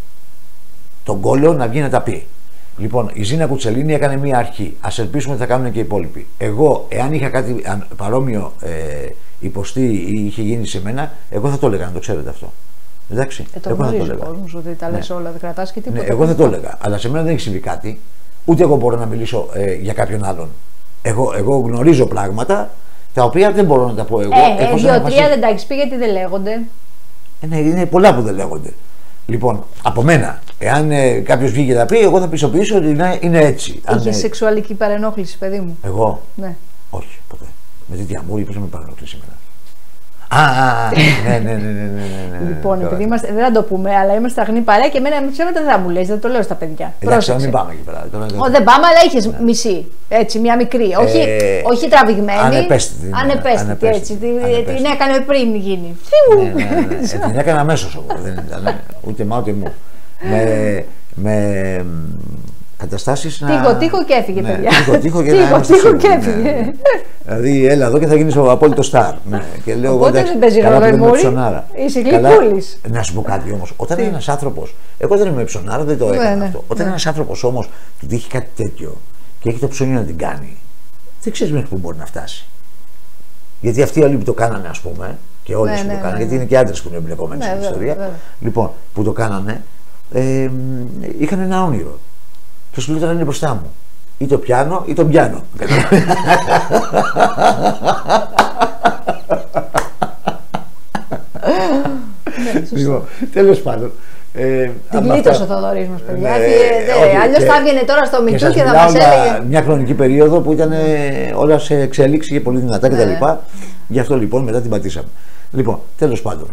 τον κόλλο να βγει να τα πει. Λοιπόν, η Ζήνα Κουτσελίνη έκανε μία αρχή. Ας ελπίσουμε ότι θα κάνουν και οι υπόλοιποι. Εγώ, εάν είχα κάτι παρόμοιο ε, υποστεί ή είχε γίνει σε μένα, εγώ θα το έλεγα, να το ξέρετε αυτό. Εντάξει. Ε, το εγώ θα το έλεγα. Ο κόσμος ότι τα λες ναι. όλα, δεν κρατάς και τίποτα. Ναι, εγώ θα το έλεγα. Αλλά σε μένα δεν έχει συμβεί κάτι. Ούτε εγώ μπορώ να μιλήσω ε, για κάποιον άλλον. Εγώ, εγώ γνωρίζω πράγματα τα οποία δεν μπορώ να τα πω εγώ. Ε, ε, δύο-τρία δεν τα έχεις πει γιατί δεν λέγονται. Ε, ναι, είναι πολλά που δεν λέγονται. Λοιπόν, από μένα, εάν ε, κάποιο βγήκε και τα πει, εγώ θα πιστοποιήσω ότι είναι, είναι έτσι. Είχε ε... σεξουαλική παρενόχληση, παιδί μου. Εγώ. Ναι. Όχι, ποτέ. Με τέτοια μούρη, πώς να με παρενόχληση σήμερα. Α, α, ναι, ναι, ναι, ναι, ναι. Λοιπόν, επειδή είμαστε, δεν θα το πούμε, αλλά είμαστε αγνή παρέα και εμένα με ψέματα δεν θα μου λες, δεν το λέω στα παιδιά. Εντάξει, μην πάμε εκεί πέρα. Ω, δεν πάμε, αλλά είχες ναι. μισή. Έτσι, μια μικρή. Όχι, ε, όχι τραβηγμένη. Ανεπαίσθητη. Ανεπαίσθητη, έτσι. Την έκανε πριν γίνει. Ναι, ναι, ναι. Την έκανα αμέσως εγώ. Δεν ήταν ούτε μα ούτε μου. Με, με καταστάσεις να... Τύχο, τύχο και έφυγε, ναι, παιδιά. Τύχο, τύχο και, τύχο, τύχο και έφυγε. Ναι, ναι. Δηλαδή, έλα εδώ και θα γίνεις ο απόλυτος στάρ. Ναι. Και λέω, οπότε εντάξει, δεν παίζει ρόλο η μούρη. Είσαι γλυκούλης. Να σου πω κάτι όμως. Όταν είναι ένας άνθρωπος, εγώ δεν είμαι ψωνάρα, δεν το έκανα ναι, ναι, αυτό. Όταν ναι. ένας άνθρωπος όμως του τύχει κάτι τέτοιο και έχει το ψώνιο να την κάνει, δεν ξέρεις μέχρι πού μπορεί να φτάσει. Γιατί αυτοί όλοι που το κάνανε, ας πούμε, και όλες ναι, που ναι, το κάνανε, ναι, γιατί είναι και άντρες που είναι εμπλεκόμενοι στην ιστορία, ναι, λοιπόν, που το κάνανε, ε, είχαν ένα όνειρο. Και σου λέει τώρα είναι μπροστά μου. Ή το πιάνω ή τον πιάνω. Λοιπόν, τέλος πάντων. Την γλίτωσε ο Θοδωρής μας, παιδιά. Αλλιώς θα έβγαινε τώρα στο Μητού και θα μας έλεγε. Μια χρονική περίοδο που ήταν όλα σε εξέλιξη και πολύ δυνατά κτλ. Γι' αυτό λοιπόν μετά την πατήσαμε. Λοιπόν, τέλος πάντων.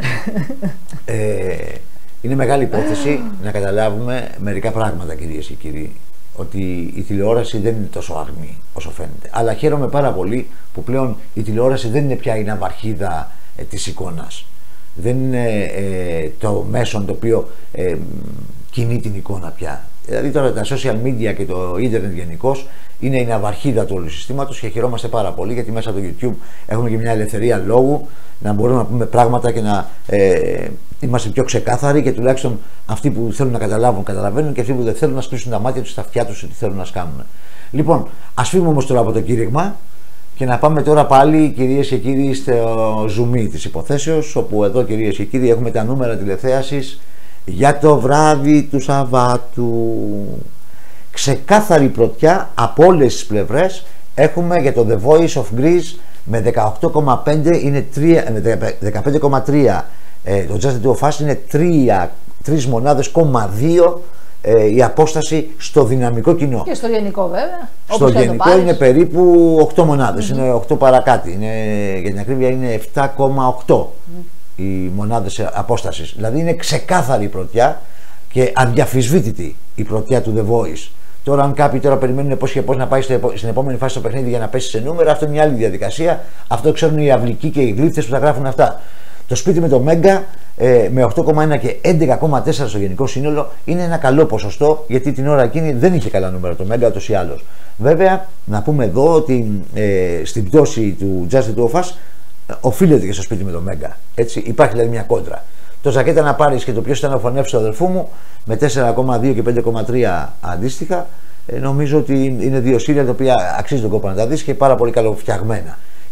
Είναι μεγάλη υπόθεση να καταλάβουμε μερικά πράγματα, κυρίες και κύριοι. Ότι η τηλεόραση δεν είναι τόσο αγνή όσο φαίνεται. Αλλά χαίρομαι πάρα πολύ που πλέον η τηλεόραση δεν είναι πια η ναυαρχίδα ε, της εικόνας. Δεν είναι ε, το μέσον το οποίο ε, κινεί την εικόνα πια. Δηλαδή τώρα τα social media και το ίντερνετ γενικώς είναι η ναυαρχίδα του όλου συστήματος και χαιρόμαστε πάρα πολύ γιατί μέσα από το YouTube έχουμε και μια ελευθερία λόγου να μπορούμε να πούμε πράγματα και να ε, είμαστε πιο ξεκάθαροι και τουλάχιστον αυτοί που θέλουν να καταλάβουν καταλαβαίνουν και αυτοί που δεν θέλουν να σκλείσουν τα μάτια τους στα αυτιά τους ότι θέλουν να σκάνουν. Λοιπόν, ας φύγουμε όμως τώρα από το κήρυγμα και να πάμε τώρα πάλι, κυρίες και κύριοι, στο ζουμί της υποθέσεως, όπου εδώ, κυρίες και κύριοι, έχουμε τα νούμερα τηλεθέασης για το βράδυ του Σαββάτου. Ξεκάθαρη πρωτιά από όλες τις πλευρές έχουμε για το The Voice of Greece με δεκαοκτώ κόμμα πέντε, είναι δεκαπέντε κόμμα τρία, ε, το Just the Two of Us είναι τρεις μονάδες κόμμα δύο ε, η απόσταση στο δυναμικό κοινό. Και στο γενικό βέβαια. Στο γενικό είναι περίπου οκτώ μονάδες, mm-hmm. είναι οκτώ παρακάτω, είναι, για την ακρίβεια είναι επτά κόμμα οκτώ mm. οι μονάδες απόστασης. Δηλαδή είναι ξεκάθαρη η πρωτιά και αδιαφυσβήτητη η πρωτιά του The Voice. Τώρα, αν κάποιοι τώρα περιμένουν πώς και πώς να πάει στην επόμενη φάση στο παιχνίδι για να πέσει σε νούμερα, αυτό είναι μια άλλη διαδικασία. Αυτό ξέρουν οι αυλικοί και οι γλύφτες που τα γράφουν αυτά. Το σπίτι με το Μέγκα ε, με οκτώ κόμμα ένα και έντεκα κόμμα τέσσερα στο γενικό σύνολο είναι ένα καλό ποσοστό, γιατί την ώρα εκείνη δεν είχε καλά νούμερα το Μέγκα ούτως ή άλλως. Βέβαια, να πούμε εδώ ότι ε, στην πτώση του Just the Two of Us ε, οφείλεται και στο σπίτι με το Μέγκα. Έτσι, υπάρχει δηλαδή μια κόντρα. Το ζακέτα να πάρεις και το ποιος ήταν να φωνεύσει του αδελφού μου με τέσσερα κόμμα δύο και πέντε κόμμα τρία αντίστοιχα, ε, νομίζω ότι είναι δύο σύρια τα οποία αξίζει τον κόπο να τα δεις και πάρα πολύ καλοφτιαγμένα.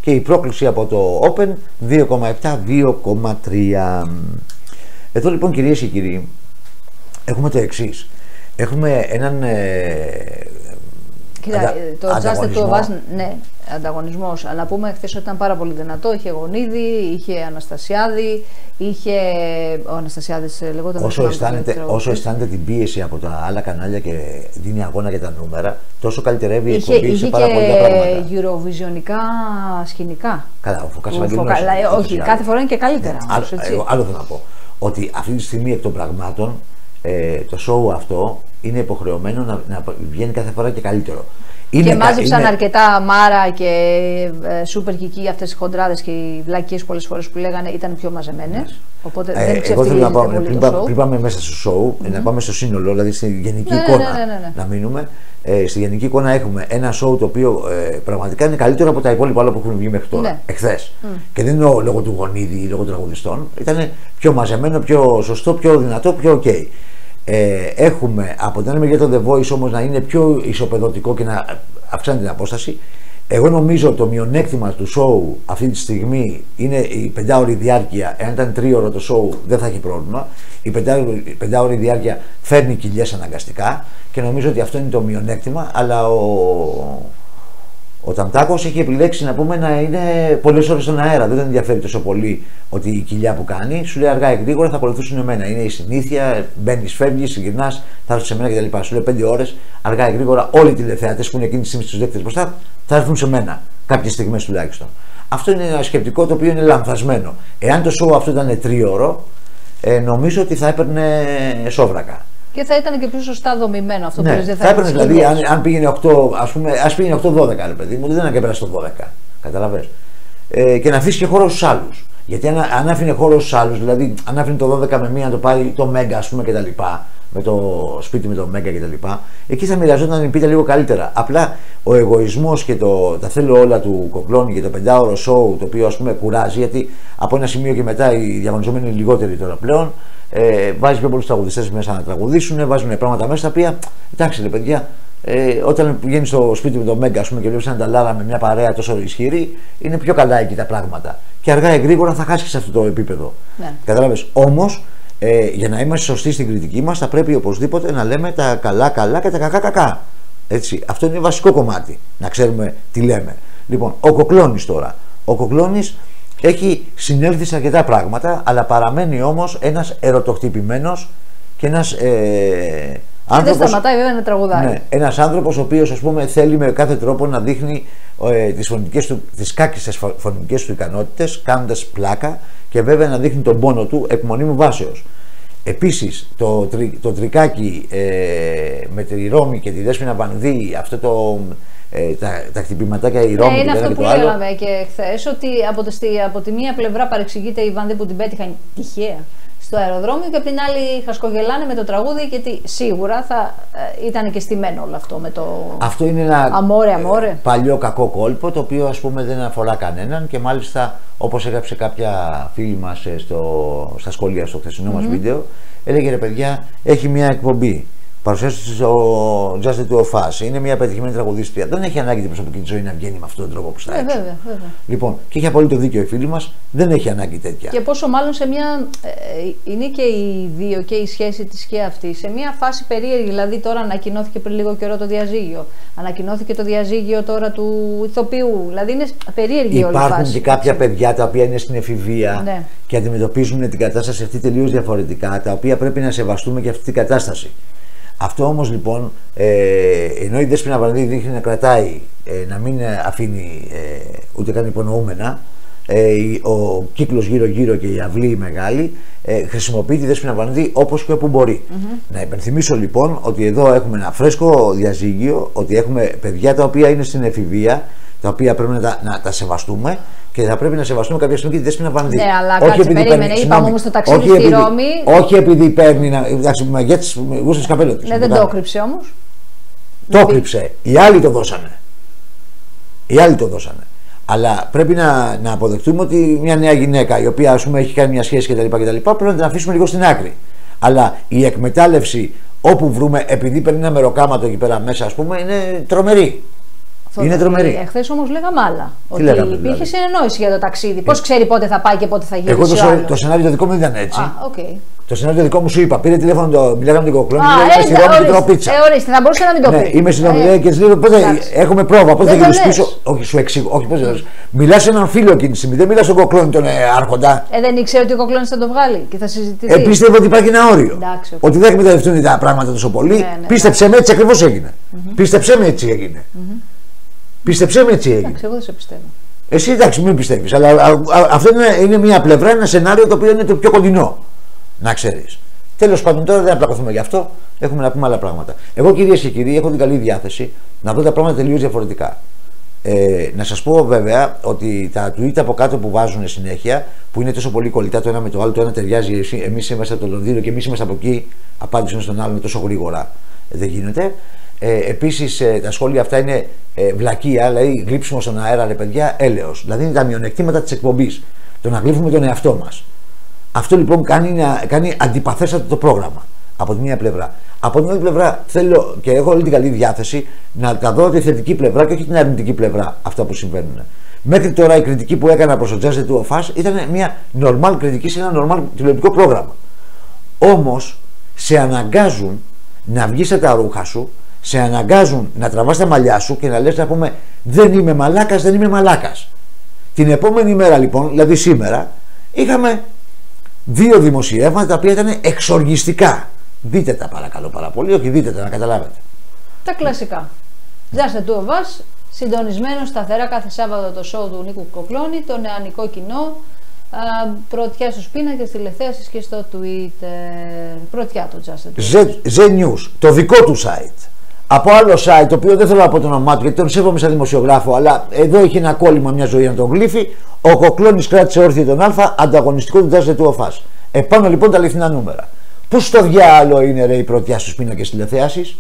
και η πρόκληση από το Open δύο κόμμα επτά δύο κόμμα τρία. Εδώ λοιπόν, κυρίες και κύριοι, έχουμε το εξής. Έχουμε έναν ε, Κοίτα, αντα, το Adjusted to Avast, ναι, ανταγωνισμός. Αλλά να πούμε χθες ότι ήταν πάρα πολύ δυνατό. Είχε Γονίδη, είχε Αναστασιάδη, είχε. Ο Αναστασιάδης λεγόταν. Όσο αισθάνεται, όσο αισθάνεται την πίεση από τα άλλα κανάλια και δίνει αγώνα για τα νούμερα, τόσο καλυτερεύει η εκπομπή σε πάρα πολλά πράγματα. Είχε Eurovisionικά σκηνικά. Καλά, ο Φωκάς Βαγγέλης. Όχι, κάθε φορά είναι και καλύτερα. Ναι, άλλο, εγώ, άλλο θέλω να πω. Ότι αυτή τη στιγμή εκ των πραγμάτων ε, το show αυτό είναι υποχρεωμένο να, να βγαίνει κάθε φορά και καλύτερο. Είναι, και μάζεψαν είναι... αρκετά Μάρα και ε, Σούπερ Κική, αυτές οι χοντράδες και οι βλακίες πολλές φορές που λέγανε ήταν πιο μαζεμένες. Οπότε ε, δεν εγώ θέλω να πάω, πριν, το πριν πάμε μέσα στο show, mm-hmm. να πάμε στο σύνολο, δηλαδή στη γενική ναι, εικόνα ναι, ναι, ναι, ναι. να μείνουμε. Ε, στη γενική εικόνα έχουμε ένα show το οποίο ε, πραγματικά είναι καλύτερο από τα υπόλοιπα άλλα που έχουν βγει μέχρι τώρα, ναι. εχθές. Mm. Και δεν είναι λόγω του Γονίδη ή λόγω των τραγουδιστών. Ήταν πιο μαζεμένο, πιο σωστό, πιο δυνατό, πιο ok. Ε, έχουμε από την άλλη μεριά το The Voice όμως να είναι πιο ισοπεδωτικό και να αυξάνει την απόσταση. Εγώ νομίζω ότι το μειονέκτημα του show αυτή τη στιγμή είναι η πεντάωρη διάρκεια. Εάν ήταν τρίωρο το show δεν θα έχει πρόβλημα. Η πεντάωρη, η πεντάωρη διάρκεια φέρνει κοιλιές αναγκαστικά και νομίζω ότι αυτό είναι το μειονέκτημα. Αλλά ο, ο Ταμτάκος έχει επιλέξει να πούμε να είναι πολλές ώρες στον αέρα. Δεν τον ενδιαφέρει τόσο πολύ ότι η κοιλιά που κάνει. Σου λέει αργά ή γρήγορα θα ακολουθήσουν εμένα. Είναι η συνήθεια, μπαίνεις, φεύγεις, γυρνάς, θα έρθουν σε μένα κτλ. Σου λέει πέντε ώρες αργά ή γρήγορα όλοι οι τηλεθεατές που είναι εκείνη τη στιγμή στους δέκτες μπροστά θα έρθουν σε μένα. Κάποιες στιγμές τουλάχιστον. Αυτό είναι ένα σκεπτικό το οποίο είναι λανθασμένο. Εάν το show αυτό ήταν τρίωρο, ε, νομίζω ότι θα έπαιρνε σόβρακα. Και θα ήταν και πιο σωστά δομημένο αυτό ναι, που δεν θα, θα έπαιρνε δηλαδή, αν, αν πήγαινε οκτώ, ας πούμε, ας πήγαινε οκτώ δώδεκα, ρε παιδί μου, δεν είναι και πέρα στο δώδεκα. Καταλαβες. Ε, και να αφήσει και χώρο στους άλλους. Γιατί αν, αν άφηνε χώρο στους άλλους, δηλαδή αν άφηνε το δώδεκα με μία να το πάρει το Μέγκα, ας πούμε, κτλ. Με το σπίτι με το Μέγκα κτλ. Εκεί θα μοιραζόταν η πίτα λίγο καλύτερα. Απλά ο εγωισμός και το, τα θέλω όλα του Κοκλώνη και το πεντάωρο show, το οποίο ας πούμε κουράζει, γιατί από ένα σημείο και μετά οι διαγωνιζόμενοι είναι λιγότεροι τώρα πλέον. Ε, βάζει πιο πολλούς τραγουδιστές μέσα να τραγουδήσουν, βάζουν πράγματα μέσα τα οποία, εντάξει ρε παιδιά, ε, όταν πηγαίνεις στο σπίτι με το Μέγκα ας πούμε, και βλέπεις έναν ταλάρα με μια παρέα τόσο ισχυρή, είναι πιο καλά εκεί τα πράγματα. Και αργά ή γρήγορα θα χάσεις σε αυτό το επίπεδο. Ναι. Καταλάβες. Όμως, ε, για να είμαστε σωστοί στην κριτική μας, θα πρέπει οπωσδήποτε να λέμε τα καλά καλά και τα κακά κακά. Έτσι. Αυτό είναι βασικό κομμάτι. Να ξέρουμε τι λέμε. Λοιπόν, ο Κοκλώνης τώρα. Ο Κοκλώνης έχει συνέλθει σε αρκετά πράγματα, αλλά παραμένει όμως ένας ερωτοχτυπημένος και ένας ε, άνθρωπος. Δεν σταματάει βέβαια να τραγουδάει. Ναι, ένας άνθρωπος ο οποίος ας πούμε θέλει με κάθε τρόπο να δείχνει ε, τις, φωνικές του, τις κάκιστες φωνικές του ικανότητες, κάνοντας πλάκα και βέβαια να δείχνει τον πόνο του εκ μονίμου βάσεως. Επίσης το, τρι, το τρικάκι ε, με τη Ρώμη και τη Δέσποινα Βανδύ, αυτό το. Ε, τα, τα χτυπηματάκια η Ρώμη. Ναι, είναι αυτό και που το λέγαμε και χθες, ότι από, το, από τη μία πλευρά παρεξηγείται η Βανδύ που την πέτυχαν τυχαία στο αεροδρόμιο και από την άλλη χασκογελάνε με το τραγούδι, γιατί σίγουρα θα ε, ήταν και στημένο όλο αυτό με το. Αυτό είναι ένα αμόρε, αμόρε. παλιό κακό κόλπο, το οποίο ας πούμε δεν αφορά κανέναν και μάλιστα όπως έγραψε κάποια φίλη μας στο, στα σχόλια στο χθεσινό mm-hmm. μας βίντεο, έλεγε ρε παιδιά, έχει μια εκπομπή. Παρουσιάζει στο Just to Avast. Είναι μια πετυχημένη τραγουδίστρια. Δεν έχει ανάγκη την προσωπική τη ζωή να βγαίνει με αυτόν τον τρόπο που στα έξω. Βέβαια, βέβαια. Λοιπόν, και έχει απόλυτο δίκιο η φίλη μας, δεν έχει ανάγκη τέτοια. Και πόσο μάλλον σε μια. Ε, είναι και οι δύο και η σχέση της και αυτή. Σε μια φάση περίεργη. Δηλαδή, τώρα ανακοινώθηκε πριν λίγο καιρό το διαζύγιο. Ανακοινώθηκε το διαζύγιο τώρα του ηθοποιού. Δηλαδή, είναι περίεργη όλη η φάση. Υπάρχουν και κάποια παιδιά τα οποία είναι στην εφηβεία ναι. και αντιμετωπίζουν την κατάσταση αυτή τελείως διαφορετικά, τα οποία πρέπει να σεβαστούμε και αυτή την κατάσταση. Αυτό όμως λοιπόν, ε, ενώ η Δέσποινα Βανδύ δείχνει να κρατάει, ε, να μην αφήνει ε, ούτε καν υπονοούμενα, ε, ο κύκλος γύρω-γύρω και η αυλή η μεγάλη, ε, χρησιμοποιεί τη Δέσποινα Βανδύ όπως και όπου μπορεί. Mm-hmm. Να υπενθυμίσω λοιπόν ότι εδώ έχουμε ένα φρέσκο διαζύγιο, ότι έχουμε παιδιά τα οποία είναι στην εφηβεία, τα οποία πρέπει να τα, να τα σεβαστούμε και θα πρέπει να σεβαστούμε κάποια στιγμή και τη Δέσποινα Βανδύ. Ναι, αλλά όχι κάτσε, περίμενε, παίρνει, είπαμε όμως το ταξίδι στη Ρώμη. Όχι επειδή παίρνει να. Εντάξει, μεγέθη γούστο τη καπέλο τη. Ναι, δεν το κρύψε όμως. Το κρύψε. Οι άλλοι το δώσανε. Οι άλλοι το δώσανε. Αλλά πρέπει να, να αποδεχτούμε ότι μια νέα γυναίκα η οποία ας πούμε έχει κάνει μια σχέση κτλ. κτλ πρέπει να την αφήσουμε λίγο στην άκρη. Αλλά η εκμετάλλευση όπου βρούμε, επειδή παίρνει ένα μεροκάματο εκεί πέρα μέσα, ας πούμε, είναι τρομερή. Είναι τρομερή. Εχθές όμως λέγαμε άλλα. Ότι λέγαμε, υπήρχε δηλαδή? συνεννόηση για το ταξίδι. Πώς ξέρει πότε θα πάει και πότε θα γίνει. Εγώ το, το σενάριο το δικό μου δεν ήταν έτσι. Α, okay. Το σενάριο το δικό μου σου είπα. Πήρε τηλέφωνο, το, μιλάγαμε με την Κοκλώνη και λέει: είμαι στη Ρώμη και τρώω πίτσα. Ε, ορίστε, θα μπορούσε να μην το πει. Ναι, είμαι στην Ρώμη ε, και τη λέω: έχουμε πρόβα, πώς θα γυρίσει πίσω. Όχι, σου εξηγώ. Όχι, πώς mm. Μιλά σε έναν φίλο εκείνη τη στιγμή, δεν μιλά στον Κοκλώνη τον ε, Άρχοντα. Ε, δεν ήξερε ότι ο Κοκλώνης θα το βγάλει και θα συζητηθεί. Ε, πίστευε ότι υπάρχει ένα όριο. Εντάξει, okay. Ότι δεν εκμεταλλευτούν τα πράγματα τόσο πολύ. Ναι, ναι, πίστεψε με, έτσι ακριβώς έγινε. Mm-hmm. Πίστεψε με, έτσι έγινε. Mm-hmm. Πίστεψε με, έτσι έγινε. Εντάξει, εγώ δεν σε πιστεύω. Εσύ εντάξει, μην πιστεύει. Αλλά α, α, αυτό είναι, είναι μια πλευρά, ένα σενάριο το οποίο είναι το πιο κοντινό. Να ξέρει. Τέλος πάντων, τώρα δεν θα πλακωθούμε γι' αυτό. Έχουμε να πούμε άλλα πράγματα. Εγώ, κυρίες και κύριοι, έχω την καλή διάθεση να δω τα πράγματα τελείως διαφορετικά. Ε, να σας πω βέβαια ότι τα tweet από κάτω που βάζουν συνέχεια, που είναι τόσο πολύ κολλητά το ένα με το άλλο, το ένα ταιριάζει. Εμείς είμαστε από το Λονδίνο και εμείς είμαστε από εκεί. Απάντησαν στον άλλον τόσο γρήγορα. Δεν γίνεται. Ε, επίσης ε, τα σχόλια αυτά είναι ε, βλακεία, δηλαδή γλύψιμο στον αέρα, ρε παιδιά, έλεος. Δηλαδή είναι τα μειονεκτήματα της εκπομπής. Το να γλύφουμε τον εαυτό μας. Αυτό λοιπόν κάνει, κάνει αντιπαθέστατο το πρόγραμμα. Από τη μία πλευρά. Από την άλλη πλευρά θέλω και έχω όλη την καλή διάθεση να τα δω τη θετική πλευρά και όχι την αρνητική πλευρά αυτά που συμβαίνουν. Μέχρι τώρα η κριτική που έκανα προς το Just the Two of Us ήταν μια normal κριτική σε ένα normal τηλεοπτικό πρόγραμμα. Όμως σε αναγκάζουν να βγεις από τα ρούχα σου, σε αναγκάζουν να τραβάς τα μαλλιά σου και να λες, να πούμε, δεν είμαι μαλάκας, δεν είμαι μαλάκας. Την επόμενη μέρα λοιπόν, δηλαδή σήμερα, είχαμε δύο δημοσιεύματα τα οποία ήταν εξοργιστικά. Δείτε τα παρακαλώ πάρα πολύ, όχι δείτε τα να καταλάβετε. Τα κλασικά. Just the Two of Us, συντονισμένο σταθερά κάθε Σάββατο το show του Νίκου Κοκλώνη, το νεανικό κοινό, α, πρωτιά στους πίνακες τηλεθέασης και στο Twitter. Πρωτιά το Just the Two of Us. Z News, το δικό του site. Από άλλο site, το οποίο δεν θέλω να πω το όνομά του γιατί τον σέβομαι σαν δημοσιογράφο, αλλά εδώ έχει ένα κόλλημα μια ζωή να τον γλύφει. Ο Κοκλώνης κράτησε όρθιο τον Α, ανταγωνιστικό του Just the Two of Us. Επάνω λοιπόν τα αληθινά νούμερα. Πού στο διάλογο είναι ρε η πρωτιά στους πίνακες τηλεθέασης?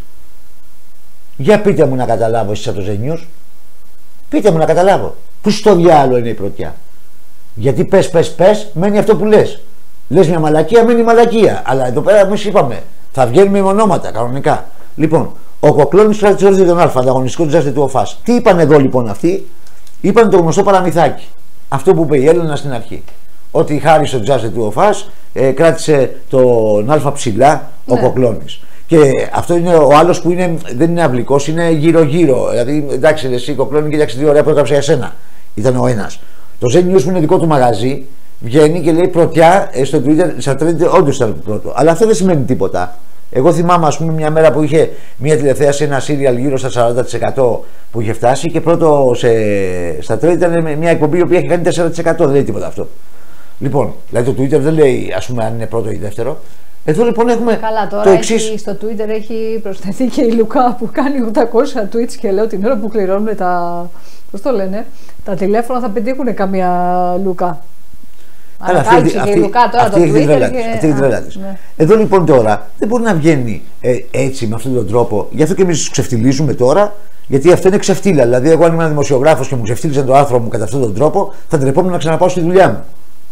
Για πείτε μου να καταλάβω εσείς από το Z News. Πείτε μου να καταλάβω. Πού στο διάλογο είναι η πρωτιά? Γιατί πες, πες, πες, μένει αυτό που λες. Λες μια μαλακία, μένει μαλακία. Αλλά εδώ πέρα εμείς είπαμε, θα βγαίνουμε με ονόματα κανονικά. Λοιπόν, ο Κοκλώνης κράτησε όρθιο τον Α, ανταγωνιστικό του Just the Two of Us. Τι είπαν εδώ λοιπόν αυτοί? Είπαν το γνωστό παραμυθάκι. Αυτό που είπε η Έλληνα στην αρχή. Ότι χάρη στο Just the Two of Us ε, κράτησε τον Α ψηλά ο ναι. Κοκλώνης. Και αυτό είναι ο άλλος που είναι, δεν είναι αυλικός, είναι γύρω-γύρω. Δηλαδή, εντάξει, εσύ Κοκλώνη, κοίταξε τι ωραία που έγραψε για σένα. Ήταν ο ένας. Το Z News που είναι δικό του μαγαζί βγαίνει και λέει πρωτιά ε, στο Twitter, στα τρέντε, όντως ήταν πρώτο. Αλλά αυτό δεν σημαίνει τίποτα. Εγώ θυμάμαι, ας πούμε, μια μέρα που είχε μια τηλεθέαση, ένα serial γύρω στα σαράντα τοις εκατό που είχε φτάσει και πρώτο σε, στα τρέντ ήταν μια εκπομπή η οποία είχε κάνει τέσσερα τοις εκατό. Δεν λέει τίποτα αυτό. Λοιπόν, δηλαδή το Twitter δεν λέει, ας πούμε, αν είναι πρώτο ή δεύτερο. Εδώ λοιπόν έχουμε. Καλά, τώρα το εξής. Έχει, στο Twitter έχει προσθεθεί και η Λουκά που κάνει οχτακόσια tweets και λέω την ώρα που κληρώνουμε τα. Πώς το λένε, τα τηλέφωνα θα πετύχουν καμία Λουκά. Αλλά αυτή, αυτή, αυτή, η Λουκά τώρα αυτή, το Twitter και... αυτή την τρέλα της. Ναι. Εδώ λοιπόν τώρα δεν μπορεί να βγαίνει ε, έτσι με αυτόν τον τρόπο. Γι' αυτό και εμείς τους ξεφτιλίζουμε τώρα. Γιατί αυτό είναι ξεφτύλα. Δηλαδή, εγώ αν ήμουν δημοσιογράφος και μου ξεφτύλιζαν το άρθρο μου κατά αυτόν τον τρόπο, θα ντρεπόμουν να ξαναπάω στη δουλειά μου.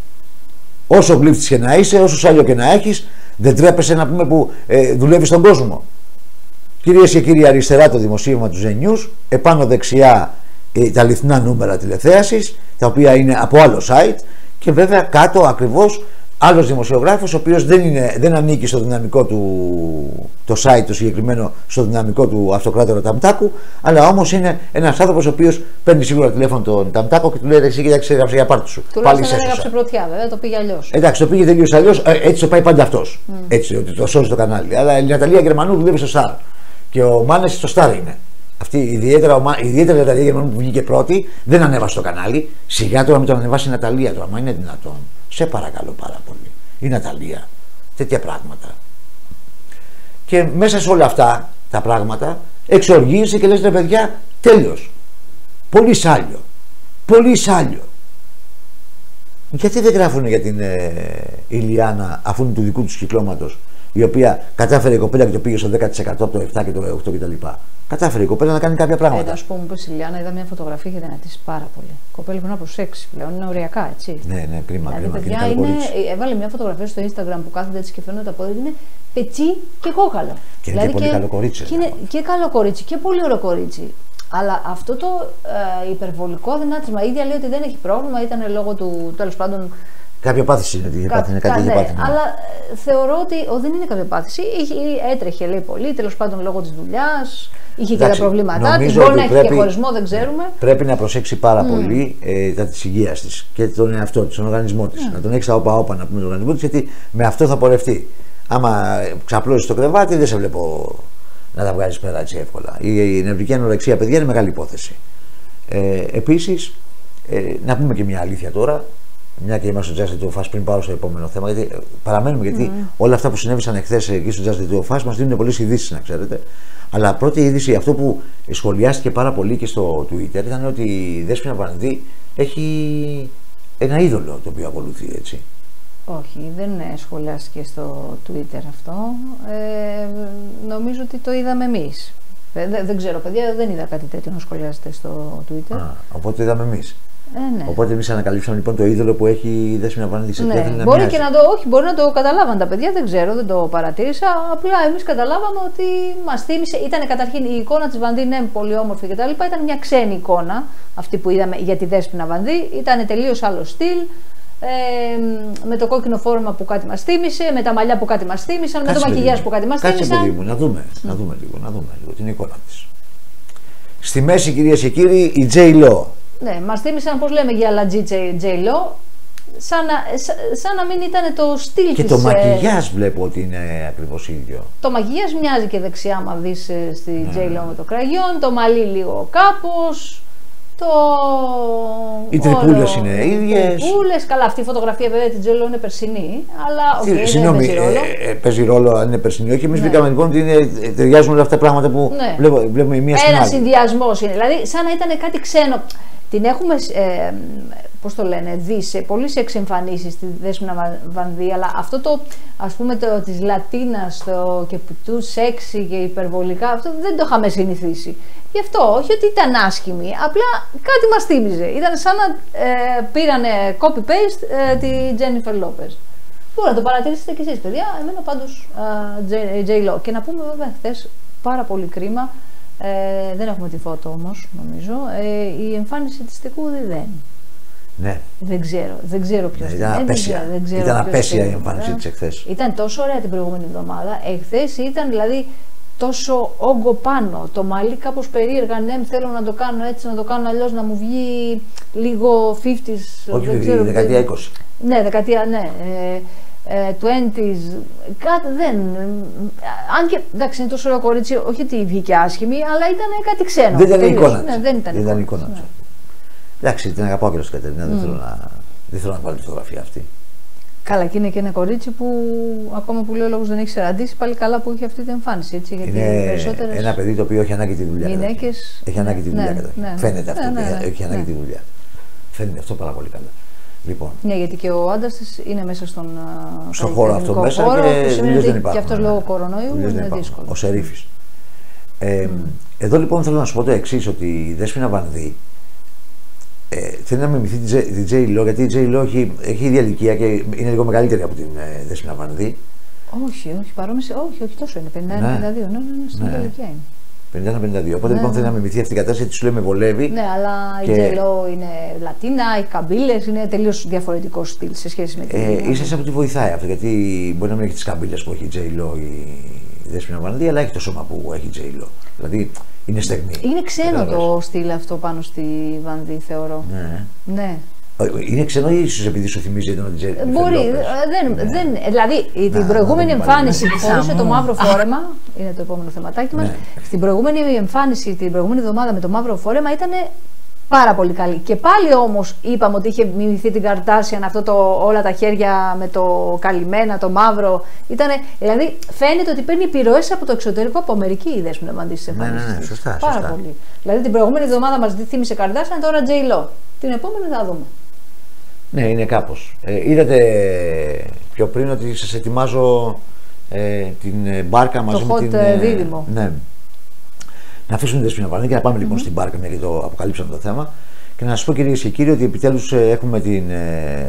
Όσο γλύφτης και να είσαι, όσο σάλιο και να έχεις, δεν τρέπεσαι να πούμε που ε, δουλεύεις στον κόσμο. Κυρίες και κύριοι, αριστερά το δημοσίευμα του Z News, επάνω δεξιά ε, τα αληθινά νούμερα τηλεθέασης, τα οποία είναι από άλλο site, και βέβαια κάτω ακριβώς άλλος δημοσιογράφος, ο οποίος δεν, είναι, δεν ανήκει στο δυναμικό του, το site το συγκεκριμένο, στο δυναμικό του αυτοκράτορα Ταμτάκου, αλλά όμως είναι ένας άνθρωπος ο οποίος παίρνει σίγουρα τηλέφωνο τον Ταμτάκο και του λέει: εσύ κοίταξε, έγραψε για πάρτι σου. Τουλάχιστον δεν έγραψε πρωτιά, βέβαια, το πήγε αλλιώς. Εντάξει, το πήγε τελείως αλλιώς, έτσι το πάει πάντα αυτός. Mm. Έτσι, ότι το σώζει το κανάλι. Αλλά η Ναταλία Γερμανού δουλεύει στο Star. Και ο Μάνες στο Star είναι. Αυτή ιδιαίτερα, ιδιαίτερα η Ναταλία Γερμανού που βγήκε πρώτη, δεν ανέβασε το κανάλι. Σιγά τώρα μην τον ανεβάσει η Ναταλία τώρα, μα είναι δυνατόν. Σε παρακαλώ πάρα πολύ. Η Ναταλία. Τέτοια πράγματα. Και μέσα σε όλα αυτά τα πράγματα εξοργίζεσαι και λες ρε παιδιά, τέλος. Πολύ σάλιο. Πολύ σάλιο. Γιατί δεν γράφουν για την ε, Ηλιάνα, αφού είναι του δικού τους κυκλώματος, η οποία κατάφερε η κοπέλα και το πήγε στο δέκα τοις εκατό από το επτά και το οκτώ κτλ. Κατάφερε η κοπέλα να κάνει κάποια πράγματα. Ε, α πούμε, που η Ηλιάνα, είδα μια φωτογραφία και δυνατήσει πάρα πολύ. Η κοπέλα πρέπει να προσέξει πλέον, είναι οριακά, έτσι. Ναι, ναι, κρίμα, δηλαδή, κρίμα. Παιδιά, είναι, είναι, έβαλε μια φωτογραφία στο Instagram που κάθεται έτσι και φαίνονται τα πόδια, είναι πετσί και κόκαλο. Και είναι δηλαδή, και πολύ καλό κορίτσι. Και, είναι, και καλό κορίτσι και πολύ ωραίο κορίτσι. Αλλά αυτό το ε, υπερβολικό δυνάτισμα, η ίδια λέει ότι δεν έχει πρόβλημα, ήταν λόγω του, τέλος πάντων. Κάποια πάθηση είναι ότι είχε πάθει, είναι κάτι ναι, πάθη, ναι. Αλλά ε, θεωρώ ότι ο, δεν είναι κάποια πάθηση. Είχε, έτρεχε, λέει, πολύ, τέλος πάντων λόγω της δουλειάς. Είχε και τα προβλήματά της. Μπορεί να έχει και χωρισμό, δεν ξέρουμε. Πρέπει να προσέξει πάρα mm. πολύ ε, τα της υγείας της και τον εαυτό της, τον οργανισμό της. Mm. Να τον έχει στα όπα-όπα, να πούμε τον οργανισμό της, γιατί με αυτό θα πορευτεί. Άμα ξαπλώσει το κρεβάτι, δεν σε βλέπω να τα βγάζει πέρα έτσι εύκολα. Η, η νευρική ανορεξία, παιδιά, είναι μεγάλη υπόθεση. Ε, Επίσης, ε, να πούμε και μια αλήθεια τώρα. Μια και είμαστε στο Just the Two Fast, πριν πάω στο επόμενο θέμα, γιατί παραμένουμε, γιατί mm. όλα αυτά που συνέβησαν εχθές εκεί στο Just the Two Fast μας δίνουν πολλές ειδήσεις, να ξέρετε. Αλλά πρώτη είδηση, αυτό που σχολιάστηκε πάρα πολύ και στο Twitter, ήταν ότι η Δέσποινα Βανδύ έχει ένα είδωλο το οποίο ακολουθεί, έτσι. Όχι, δεν σχολιάστηκε στο Twitter αυτό. Ε, νομίζω ότι το είδαμε εμείς. Δεν, δεν ξέρω, παιδιά, δεν είδα κάτι τέτοιο να σχολιάζεται στο Twitter. Α, οπότε το είδαμε εμείς. Ε, ναι. Οπότε εμείς ανακαλύψαμε λοιπόν το είδωλο που έχει η Δέσποινα Βανδύ σε ναι. να Μπορεί και να το, όχι, μπορεί να το καταλάβαν τα παιδιά, δεν ξέρω, δεν το παρατήρησα. Απλά εμείς καταλάβαμε ότι μας θύμισε. Ήταν καταρχήν η εικόνα της Βανδύ, ναι, πολύ όμορφη κτλ. Ήταν μια ξένη εικόνα αυτή που είδαμε για τη Δέσποινα Βανδύ. Ήταν τελείως άλλο στυλ. Ε, με το κόκκινο φόρμα που κάτι μας θύμισε, με τα μαλλιά που κάτι μας θύμισαν, με το μακιγιάζ που κάτι μας θύμισαν. Κάτσε, παιδί μου, να δούμε, mm. να δούμε λίγο, να δούμε λίγο την εικόνα της. Στη μέση, κυρίες και κύριοι, η J-Lo. Ναι, μας θύμισαν, πώς λέμε, για αλλατζή J-Lo, σαν να, σαν, σαν να μην ήταν το στυλ και της. Και το μακιγιάζ βλέπω ότι είναι ακριβώς ίδιο. Το μακιγιάζ μοιάζει και δεξιά, άμα δεις στη ναι. J-Lo με το κραγιόν, το μαλλί λίγο κάπως. Το... Οι τρυπούλες είναι ίδιες. Οι τρυπούλες, καλά, αυτή η φωτογραφία βέβαια της J-Lo είναι περσινή, αλλά okay, συγγνώμη, δεν παίζει ρόλο. Ε, ε, παίζει ρόλο αν είναι περσινή, όχι. Εμείς ναι. βρήκαμε λοιπόν ότι είναι, ταιριάζουν όλα αυτά τα πράγματα που ναι. βλέπουμε, βλέπουμε η μία στην άλλη. Ένας συνδυασμός είναι, δηλαδή σαν να ήταν κάτι ξένο. Την έχουμε, ε, πώς το λένε, δει σε πολλές εξεμφανίσεις τη Δέσποινα Βανδύ, αλλά αυτό το, ας πούμε, το της Λατίνας, το και του σεξι και υπερβολικά, αυτό δεν το είχαμε συνηθίσει. Γι' αυτό, όχι ότι ήταν άσχημη, απλά κάτι μας θύμιζε. Ήταν σαν να ε, πήρανε copy-paste ε, τη Jennifer Lopez. Μπορεί να το παρατηρήσετε κι εσείς, παιδιά. Εμένα πάντως ε, J-Lo. Και να πούμε βέβαια χθες, πάρα πολύ κρίμα, ε, δεν έχουμε τη φώτο όμως, νομίζω, ε, η εμφάνιση της Τεκούδη δεν. Ναι. Δεν ξέρω, δεν ξέρω ποιος ναι, ήταν. Απέσια, δεν ξέρω ήταν απέσια η εμφάνιση της εχθές. Ήταν τόσο ωραία την προηγούμενη εβδομάδα. Εχθές ήταν δηλαδή τόσο όγκο πάνω, το μαλλί κάπως περίεργα, ναι, θέλω να το κάνω έτσι, να το κάνω αλλιώς, να μου βγει λίγο πενήντα. Όχι, δεν ξέρω, δεκαετία είκοσι. Ναι, δεκαετία, ναι. Ε, ε, είκοσι, κάτι δεν. Αν και εντάξει, είναι τόσο ωραίο κορίτσι, όχι ότι βγήκε άσχημη, αλλά ήταν κάτι ξένο. Δεν ήταν η εικόνα. Ναι, δεν ήταν, δεν ήταν η εικόνα. Ναι. Εντάξει, την αγαπάω και την Κατερίνα, mm. δεν, θέλω να, δεν θέλω να βάλω τη φωτογραφία αυτή. Καλά, και είναι και ένα κορίτσι που ακόμα που λέει ο λόγος δεν έχει ραντίσει, πάλι καλά που έχει αυτή την εμφάνιση. Έτσι, γιατί είναι περισσότερες ένα παιδί το οποίο έχει ανάγκη τη δουλειά. Γυναίκες... Έχει ανάγκη τη δουλειά. Ναι, ναι, φαίνεται αυτό. Ναι, ναι, ναι, έχει ανάγκη ναι. τη δουλειά. Φαίνεται αυτό πάρα πολύ καλά. Λοιπόν. Ναι, γιατί και ο άντρας της είναι μέσα στον στο χώρο αυτό μέσα χώρο, και δουλειές δεν υπάρχουν. Και αυτός λόγω κορονοϊού είναι δύσκολο. Ο Σερίφης. Ε, mm. Εδώ λοιπόν θέλω να σου πω το εξής, ότι η Δέσποινα Βανδύ ε, θέλει να μιμηθεί τη J-Lo, γιατί η J-Lo έχει, έχει ίδια ηλικία και είναι λίγο μεγαλύτερη από την ε, Δέσποινα Βανδύ. Όχι, όχι, παρόμοιση, όχι, όχι τόσο είναι, πενήντα ένα πενήντα δύο, ναι, ναι, ναι, στην ναι. ηλικία είναι. πενήντα ένα πενήντα δύο. Οπότε ναι, λοιπόν θέλει να μιμηθεί αυτή την κατάσταση, γιατί σου λέει με βολεύει. Ναι, αλλά και... η J-Lo είναι Λατίνα, οι καμπύλες είναι τελείως διαφορετικό στυλ σε σχέση με την. Ε, ίσως από τη βοηθάει αυτό, γιατί μπορεί να μην έχει τις καμπύλες που έχει η J-Lo η Δέσποινα Βανδύ, αλλά έχει το σώμα που έχει η J-Lo. Δηλαδή είναι στεγνή. Είναι ξένο το στυλ αυτό πάνω στη Βανδύ, θεωρώ. Ναι. ναι. Είναι ξένο ή ίσως επειδή σου θυμίζει τον J-Lo. Μπορεί, δεν, ναι. δεν, δηλαδή την να, προηγούμενη να εμφάνιση που φορούσε το μαύρο φόρεμα, είναι το επόμενο θεματάκι μας, ναι. στην προηγούμενη εμφάνιση την προηγούμενη εβδομάδα με το μαύρο φόρεμα ήταν πάρα πολύ καλή. Και πάλι όμως είπαμε ότι είχε μιμηθεί την Καρτάσιαν, αυτό το όλα τα χέρια με το καλυμμένα, το μαύρο. Ήτανε, δηλαδή φαίνεται ότι παίρνει επιρροές από το εξωτερικό, από Αμερική οι Δέσποινα Βανδύ στις εμφανίσεις. Ναι, ναι, ναι, σωστά, πάρα σωστά. πολύ. Δηλαδή την προηγούμενη εβδομάδα μας θύμισε Καρτάσιαν, τώρα J-Lo. Την επόμενη θα δούμε. Ναι, είναι κάπως. Ε, είδατε πιο πριν ότι σας ετοιμάζω ε, την μπάρκα μαζί το με την. Ε, δίδυμο. Ναι. Να αφήσουμε τη Δέσποινα Βανδύ και να πάμε mm-hmm. λοιπόν στην μπάρκα, μια και το αποκαλύψαμε το θέμα. Και να σας πω, κυρίες και κύριοι, ότι επιτέλους ε, έχουμε την. Ε,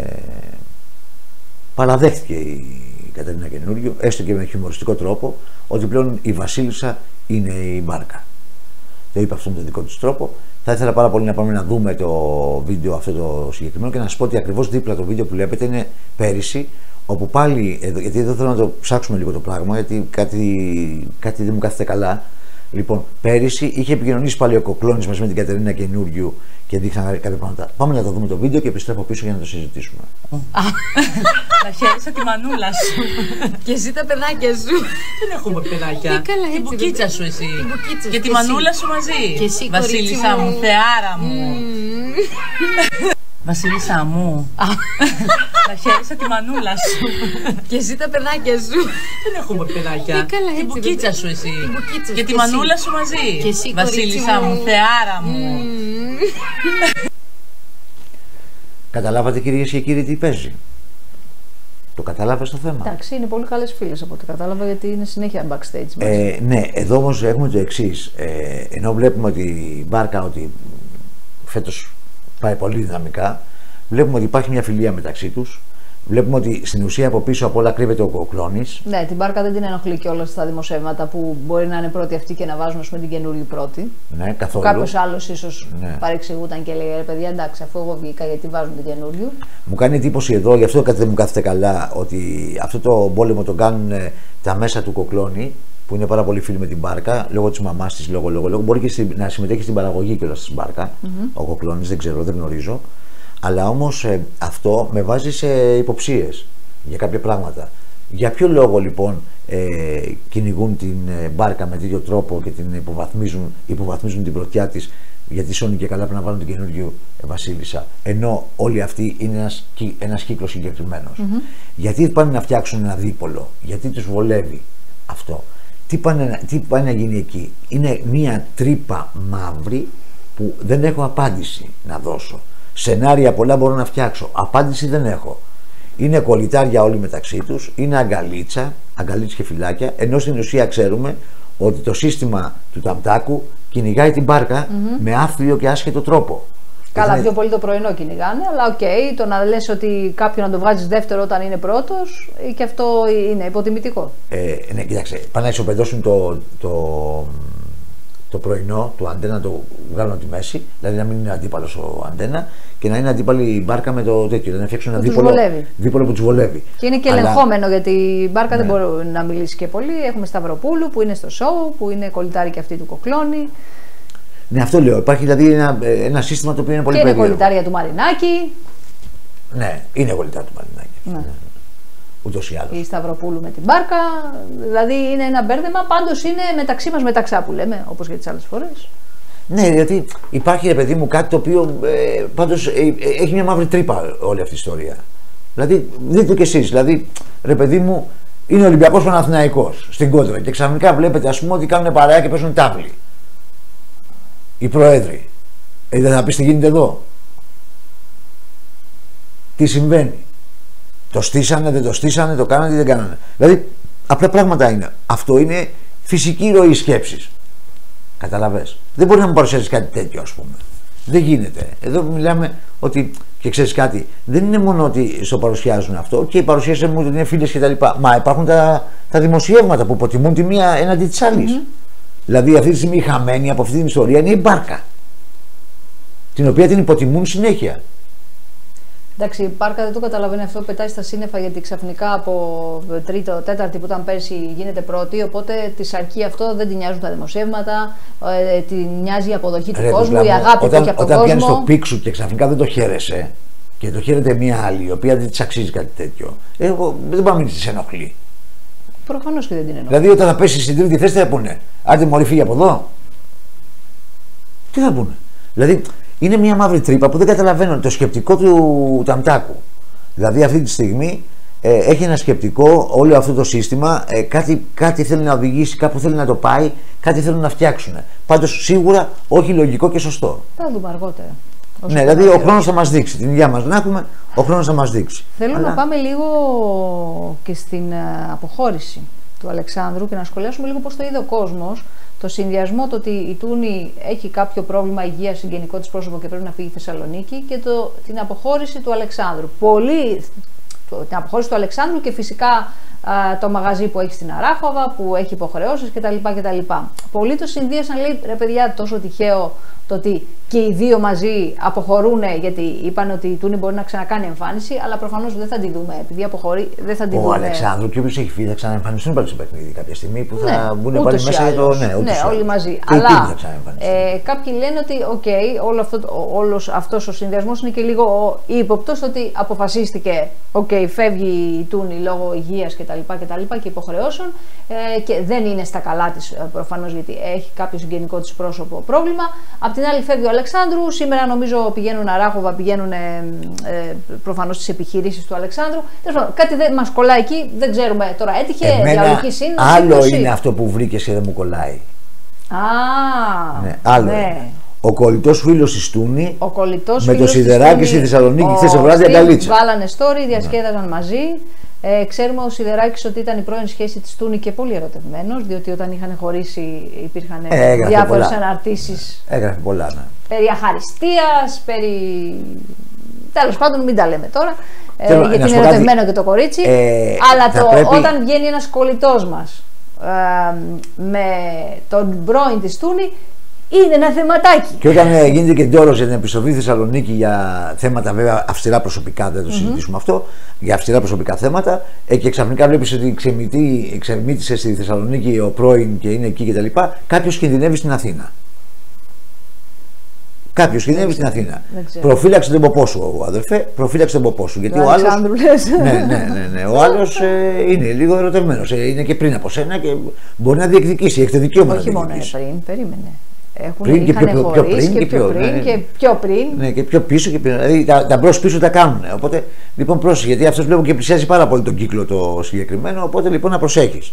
παραδέχτηκε η Κατερίνα Καινούριου, έστω και με χιουμοριστικό τρόπο, ότι πλέον η Βασίλισσα είναι η μπάρκα. Το είπε αυτό με τον δικό του τρόπο. Θα ήθελα πάρα πολύ να πάμε να δούμε το βίντεο αυτό το συγκεκριμένο και να σας πω ότι ακριβώς δίπλα το βίντεο που βλέπετε είναι πέρυσι, όπου πάλι, γιατί εδώ θέλω να το ψάξουμε λίγο το πράγμα, γιατί κάτι, κάτι δεν μου κάθεται καλά. Λοιπόν, πέρυσι είχε επικοινωνήσει πάλι ο Κοκλώνης μαζί με την Κατερίνα Καινούριου και δείχναν κάποια πράγματα. Πάμε να το δούμε το βίντεο και επιστρέφω πίσω για να το συζητήσουμε. Να χαίρεσαι τη μανούλα σου. Και εσύ τα παιδάκια σου. Δεν έχουμε παιδάκια. Ε, καλά, την έτσι, μπουκίτσα σου εσύ. Την μπουκίτσα και σου, τη και μανούλα εσύ. σου μαζί. Και εσύ, Βασίλισσά κορίτσι μου, μου. θεάρα μου. Μμμ. Βασίλισσά μου. Να χαίρεσαι τη μανούλα σου. Και εσύ τα παιδάκια σου. Δεν έχουμε παιδάκια. Ε, καλά, την έτσι, μπουκίτσα δεν- σου εσύ. την μπουκίτσα και σου, τη και εσύ. μανούλα σου μαζί. Και εσύ, Βασίλισσά κορίτσι μου, μου. θεάρα μου. Μμμ. Καταλάβατε κυρίες και κύριοι τι παίζει? Το κατάλαβες το θέμα? Εντάξει, είναι πολύ καλές φίλες από ό,τι κατάλαβα, γιατί είναι συνέχεια backstage. Ε, ναι, εδώ όμως έχουμε το εξής. Ε, ενώ βλέπουμε ότι η Μπάρκα ότι φέτος πάει πολύ δυναμικά, βλέπουμε ότι υπάρχει μια φιλία μεταξύ τους. Βλέπουμε ότι στην ουσία από πίσω απ' όλα κρύβεται ο Κοκλώνης. Ναι, την Μπάρκα δεν την ενοχλεί κιόλας στα δημοσιεύματα που μπορεί να είναι πρώτη αυτή και να βάζουν, ας πούμε, την καινούργια πρώτη. Ναι, καθόλου. Κάποιος άλλος ίσως Ναι. παρεξηγούταν και λέει: ρε παιδιά, εντάξει, αφού εγώ βγήκα, γιατί βάζουν την καινούργια. Μου κάνει εντύπωση εδώ, γι' αυτό κάτι δεν μου κάθεται καλά, ότι αυτό το πόλεμο τον κάνουν ε, τα μέσα του Κοκλώνη, που είναι πάρα πολύ φίλοι με την Μπάρκα, λόγω της μαμάς της, λόγω, λόγω, λόγω. Μπορεί και στη- να συμμετέχει στην παραγωγή κιόλας της Μπάρκα, mm-hmm. ο Κοκλώνης, δεν ξέρω, δεν γνωρίζω. Αλλά όμως ε, αυτό με βάζει σε υποψίες για κάποια πράγματα. Για ποιο λόγο λοιπόν ε, κυνηγούν την ε, Μπάρκα με τέτοιο τρόπο και την υποβαθμίζουν, υποβαθμίζουν την πρωτιά της, γιατί σώνει και καλά πρέπει να βάλουν την καινούργια ε, Βασίλισσα, ενώ όλοι αυτοί είναι ένας, κυ- ένας κύκλος συγκεκριμένος. Mm-hmm. Γιατί πάνε να φτιάξουν ένα δίπολο, γιατί τους βολεύει αυτό? Τι πάνε, να- τι πάνε να γίνει εκεί? Είναι μια τρύπα μαύρη που δεν έχω απάντηση να δώσω. Σενάρια πολλά μπορώ να φτιάξω. Απάντηση δεν έχω. Είναι κολλητάρια όλοι μεταξύ τους, είναι αγκαλίτσα, αγκαλίτσα και φυλάκια, ενώ στην ουσία ξέρουμε ότι το σύστημα του Ταμτάκου κυνηγάει την Μπάρκα mm-hmm. με άθλιο και άσχετο τρόπο. Καλά, Είναι... πιο πολύ το πρωινό κυνηγάνε, αλλά οκ, okay, το να λες ότι κάποιον να το βγάζεις δεύτερο όταν είναι πρώτος, και αυτό είναι υποτιμητικό. Ε, ναι, κοίταξε, πάνε να ισοπεδώσουν το, το, το πρωινό του Αντένα, να το βγάλουν από τη μέση, δηλαδή να μην είναι αντίπαλος ο Αντένα και να είναι αντίπαλη η Μπάρκα με το τέτοιο, δηλαδή να φτιάξουν ένα δίπολο, δίπολο που τους βολεύει. Και είναι και Αλλά... ελεγχόμενο, γιατί η Μπάρκα ναι. δεν μπορεί να μιλήσει και πολύ. Έχουμε Σταυροπούλου που είναι στο σοου, που είναι κολλητάρι και αυτή του Κοκλώνη. Ναι, αυτό λέω. Υπάρχει δηλαδή ένα, ένα σύστημα το οποίο είναι πολύ και περίεργο. είναι κολλητάρια του Μαρινάκη. Ναι, είναι κολλητάρια του Μαρινάκη. Ναι. Ναι. Ούτως ή άλλως. Η Σταυροπούλου με την Μπάρκα. Δηλαδή είναι ένα μπέρδεμα. Πάντως είναι μεταξύ μας μεταξά που λέμε, όπως και τις άλλες φορές. Ναι, γιατί υπάρχει, ρε παιδί μου, κάτι το οποίο ε, πάντως ε, ε, έχει μια μαύρη τρύπα όλη αυτή η ιστορία. Δηλαδή, δείτε το κι εσείς. Δηλαδή, ρε παιδί μου, είναι Ολυμπιακός Παναθηναϊκός στην κόντρα και ξαφνικά βλέπετε, ας πούμε, ότι κάνουν παρέα και παίζουν τάβλη. Οι προέδροι. Ε, δεν θα πεις τι γίνεται εδώ? Τι συμβαίνει? Το στήσανε, δεν το στήσανε, το κάνανε, δεν κάνανε. Δηλαδή, απλά πράγματα είναι. Αυτό είναι φυσική ροή σκέψης. Καταλαβες. Δεν μπορεί να μου παρουσιάσεις κάτι τέτοιο, ας πούμε. Δεν γίνεται. Εδώ μιλάμε ότι, και ξέρεις κάτι, δεν είναι μόνο ότι στο παρουσιάζουν αυτό και οι παρουσίασες μου ότι είναι φίλες κτλ. Μα υπάρχουν τα, τα δημοσιεύματα που υποτιμούν τη μία έναντι της άλλης. Mm-hmm. Δηλαδή, αυτή τη στιγμή η χαμένη από αυτή την ιστορία είναι η Μπάρκα. Την οποία την υποτιμούν συνέχεια. Εντάξει, η Μπάρκα δεν το καταλαβαίνει αυτό, πετάει στα σύννεφα, γιατί ξαφνικά από τρίτο, τέταρτη που ήταν πέρσι γίνεται πρώτη. Οπότε τη αρκεί αυτό, δεν την νοιάζουν τα δημοσιεύματα, ε, την νοιάζει η αποδοχή του Ρε, κόσμου, πλάμο, η αγάπη όταν, που έχει από τον όταν κόσμο. πιάνεις το πικ σου και ξαφνικά δεν το χαίρεσαι και το χαίρεται μία άλλη, η οποία δεν της αξίζει κάτι τέτοιο, εγώ δεν πάω να μην της ενοχλεί. Προφανώς και δεν την εννοώ. Δηλαδή, όταν θα πέσει στην τρίτη θέση, τι θα πούνε? Άντε, μωρή, φύγει από εδώ. Τι θα πούνε? Δηλαδή, είναι μια μαύρη τρύπα που δεν καταλαβαίνω το σκεπτικό του Ταμτάκου. Δηλαδή, αυτή τη στιγμή ε, έχει ένα σκεπτικό όλο αυτό το σύστημα, ε, κάτι, κάτι θέλει να οδηγήσει, κάπου θέλει να το πάει, κάτι θέλουν να φτιάξουν. Πάντως, σίγουρα όχι λογικό και σωστό. Θα δούμε αργότερα. Ναι, δηλαδή ο χρόνος θα μας δείξει. Την υγεία μας να έχουμε, ο χρόνος θα μας δείξει. Θέλω Αλλά... να πάμε λίγο και στην uh, αποχώρηση του Αλεξάνδρου και να σχολιάσουμε λίγο πώς το είδε ο κόσμος. Το συνδυασμό το ότι η Τούνη έχει κάποιο πρόβλημα υγείας, συγγενικό της πρόσωπο και πρέπει να φύγει στη Θεσσαλονίκη, και το, την αποχώρηση του Αλεξάνδρου. Πολύ, το, την αποχώρηση του Αλεξάνδρου και φυσικά το μαγαζί που έχει στην Αράχοβα, που έχει υποχρεώσεις κτλ. κτλ. Πολλοί το συνδύασαν, λέει, ρε παιδιά, τόσο τυχαίο το ότι και οι δύο μαζί αποχωρούν, γιατί είπαν ότι η Τούνη μπορεί να ξανακάνει εμφάνιση, αλλά προφανώς δεν θα τη δούμε. Επειδή αποχωρεί, δεν θα τη ο δούμε. Ο Αλεξάνδρου και όποιος έχει φύγει θα ξαναεμφανιστούν πάλι στο παιχνίδι κάποια στιγμή που θα ναι, μπουν πάλι μέσα για το. Ναι, ναι όλοι μαζί. Και αλλά ε, κάποιοι λένε ότι, οκ, okay, όλο αυτό, όλος αυτός ο συνδυασμός είναι και λίγο ύποπτος, ότι αποφασίστηκε, οκ, okay, φεύγει η Τούνη λόγω υγείας κτλ. Και, και υποχρεώσεων ε, και δεν είναι στα καλά της προφανώς, γιατί έχει κάποιο συγγενικό της πρόσωπο πρόβλημα. Απ' την άλλη φεύγει ο Αλεξάνδρου, σήμερα νομίζω πηγαίνουν Αράχοβα, πηγαίνουν ε, ε, προφανώς στις επιχειρήσεις του Αλεξάνδρου. Κάτι δεν μας κολλάει εκεί, δεν ξέρουμε τώρα, έτυχε διαλογική σύνδεση. Άλλο είναι αυτό που βρήκες και δεν μου κολλάει. Α, ναι, άλλο. Ναι. Ο κολλητός φίλος της Τούνη με το Σιδεράκι στη Θεσσαλονίκη χθες το βράδυ αγκαλίτσα. Βάλανε story, διασκέδαζαν ναι. μαζί. Ε, ξέρουμε ο Σιδεράκης ότι ήταν η πρώην σχέση της Τούνη και πολύ ερωτευμένος, διότι όταν είχαν χωρίσει υπήρχαν ε, διάφορες αναρτήσεις. Έγραφε πολλά, ναι. Περί αχαριστίας, περί. Τέλος πάντων, μην τα λέμε τώρα. Θέλω, ε, γιατί είναι ερωτευμένο κάτι, και το κορίτσι. Ε, αλλά το, πρέπει... όταν βγαίνει ένας κολλητός μας ε, με τον πρώην της Τούνη, είναι ένα θεματάκι. Και όταν ε, γίνεται και ντόρος για την επιστροφή στη Θεσσαλονίκη για θέματα βέβαια αυστηρά προσωπικά, δεν το συζητήσουμε mm-hmm. αυτό, για αυστηρά προσωπικά θέματα, ε, και ξαφνικά βλέπεις ότι ξεμύτησε στη Θεσσαλονίκη ο πρώην και είναι εκεί κτλ. Κάποιος κινδυνεύει στην Αθήνα. Κάποιος κινδυνεύει στην Αθήνα. Προφύλαξε τον ποπό σου, αδερφέ, προφύλαξε τον ποπό σου. Γιατί ο άλλος. ναι, ναι, ναι, ναι. Ο άλλος ε, είναι λίγο ερωτευμένος. Ε, είναι και πριν από σένα και μπορεί να διεκδικήσει. Έχει το δικαίωμα να διεκδικήσει. Όχι μόνο πριν, περίμενε. Έχουν, πριν και πιο, πιο, πιο πριν και, και πιο πριν. Ναι, και πιο πριν. Ναι, και πιο πίσω και πριν. Δηλαδή τα, τα μπρος πίσω τα κάνουν. Οπότε λοιπόν πρόσεχε, γιατί αυτός βλέπω και πλησιάζει πάρα πολύ τον κύκλο το συγκεκριμένο. Οπότε λοιπόν να προσέχεις.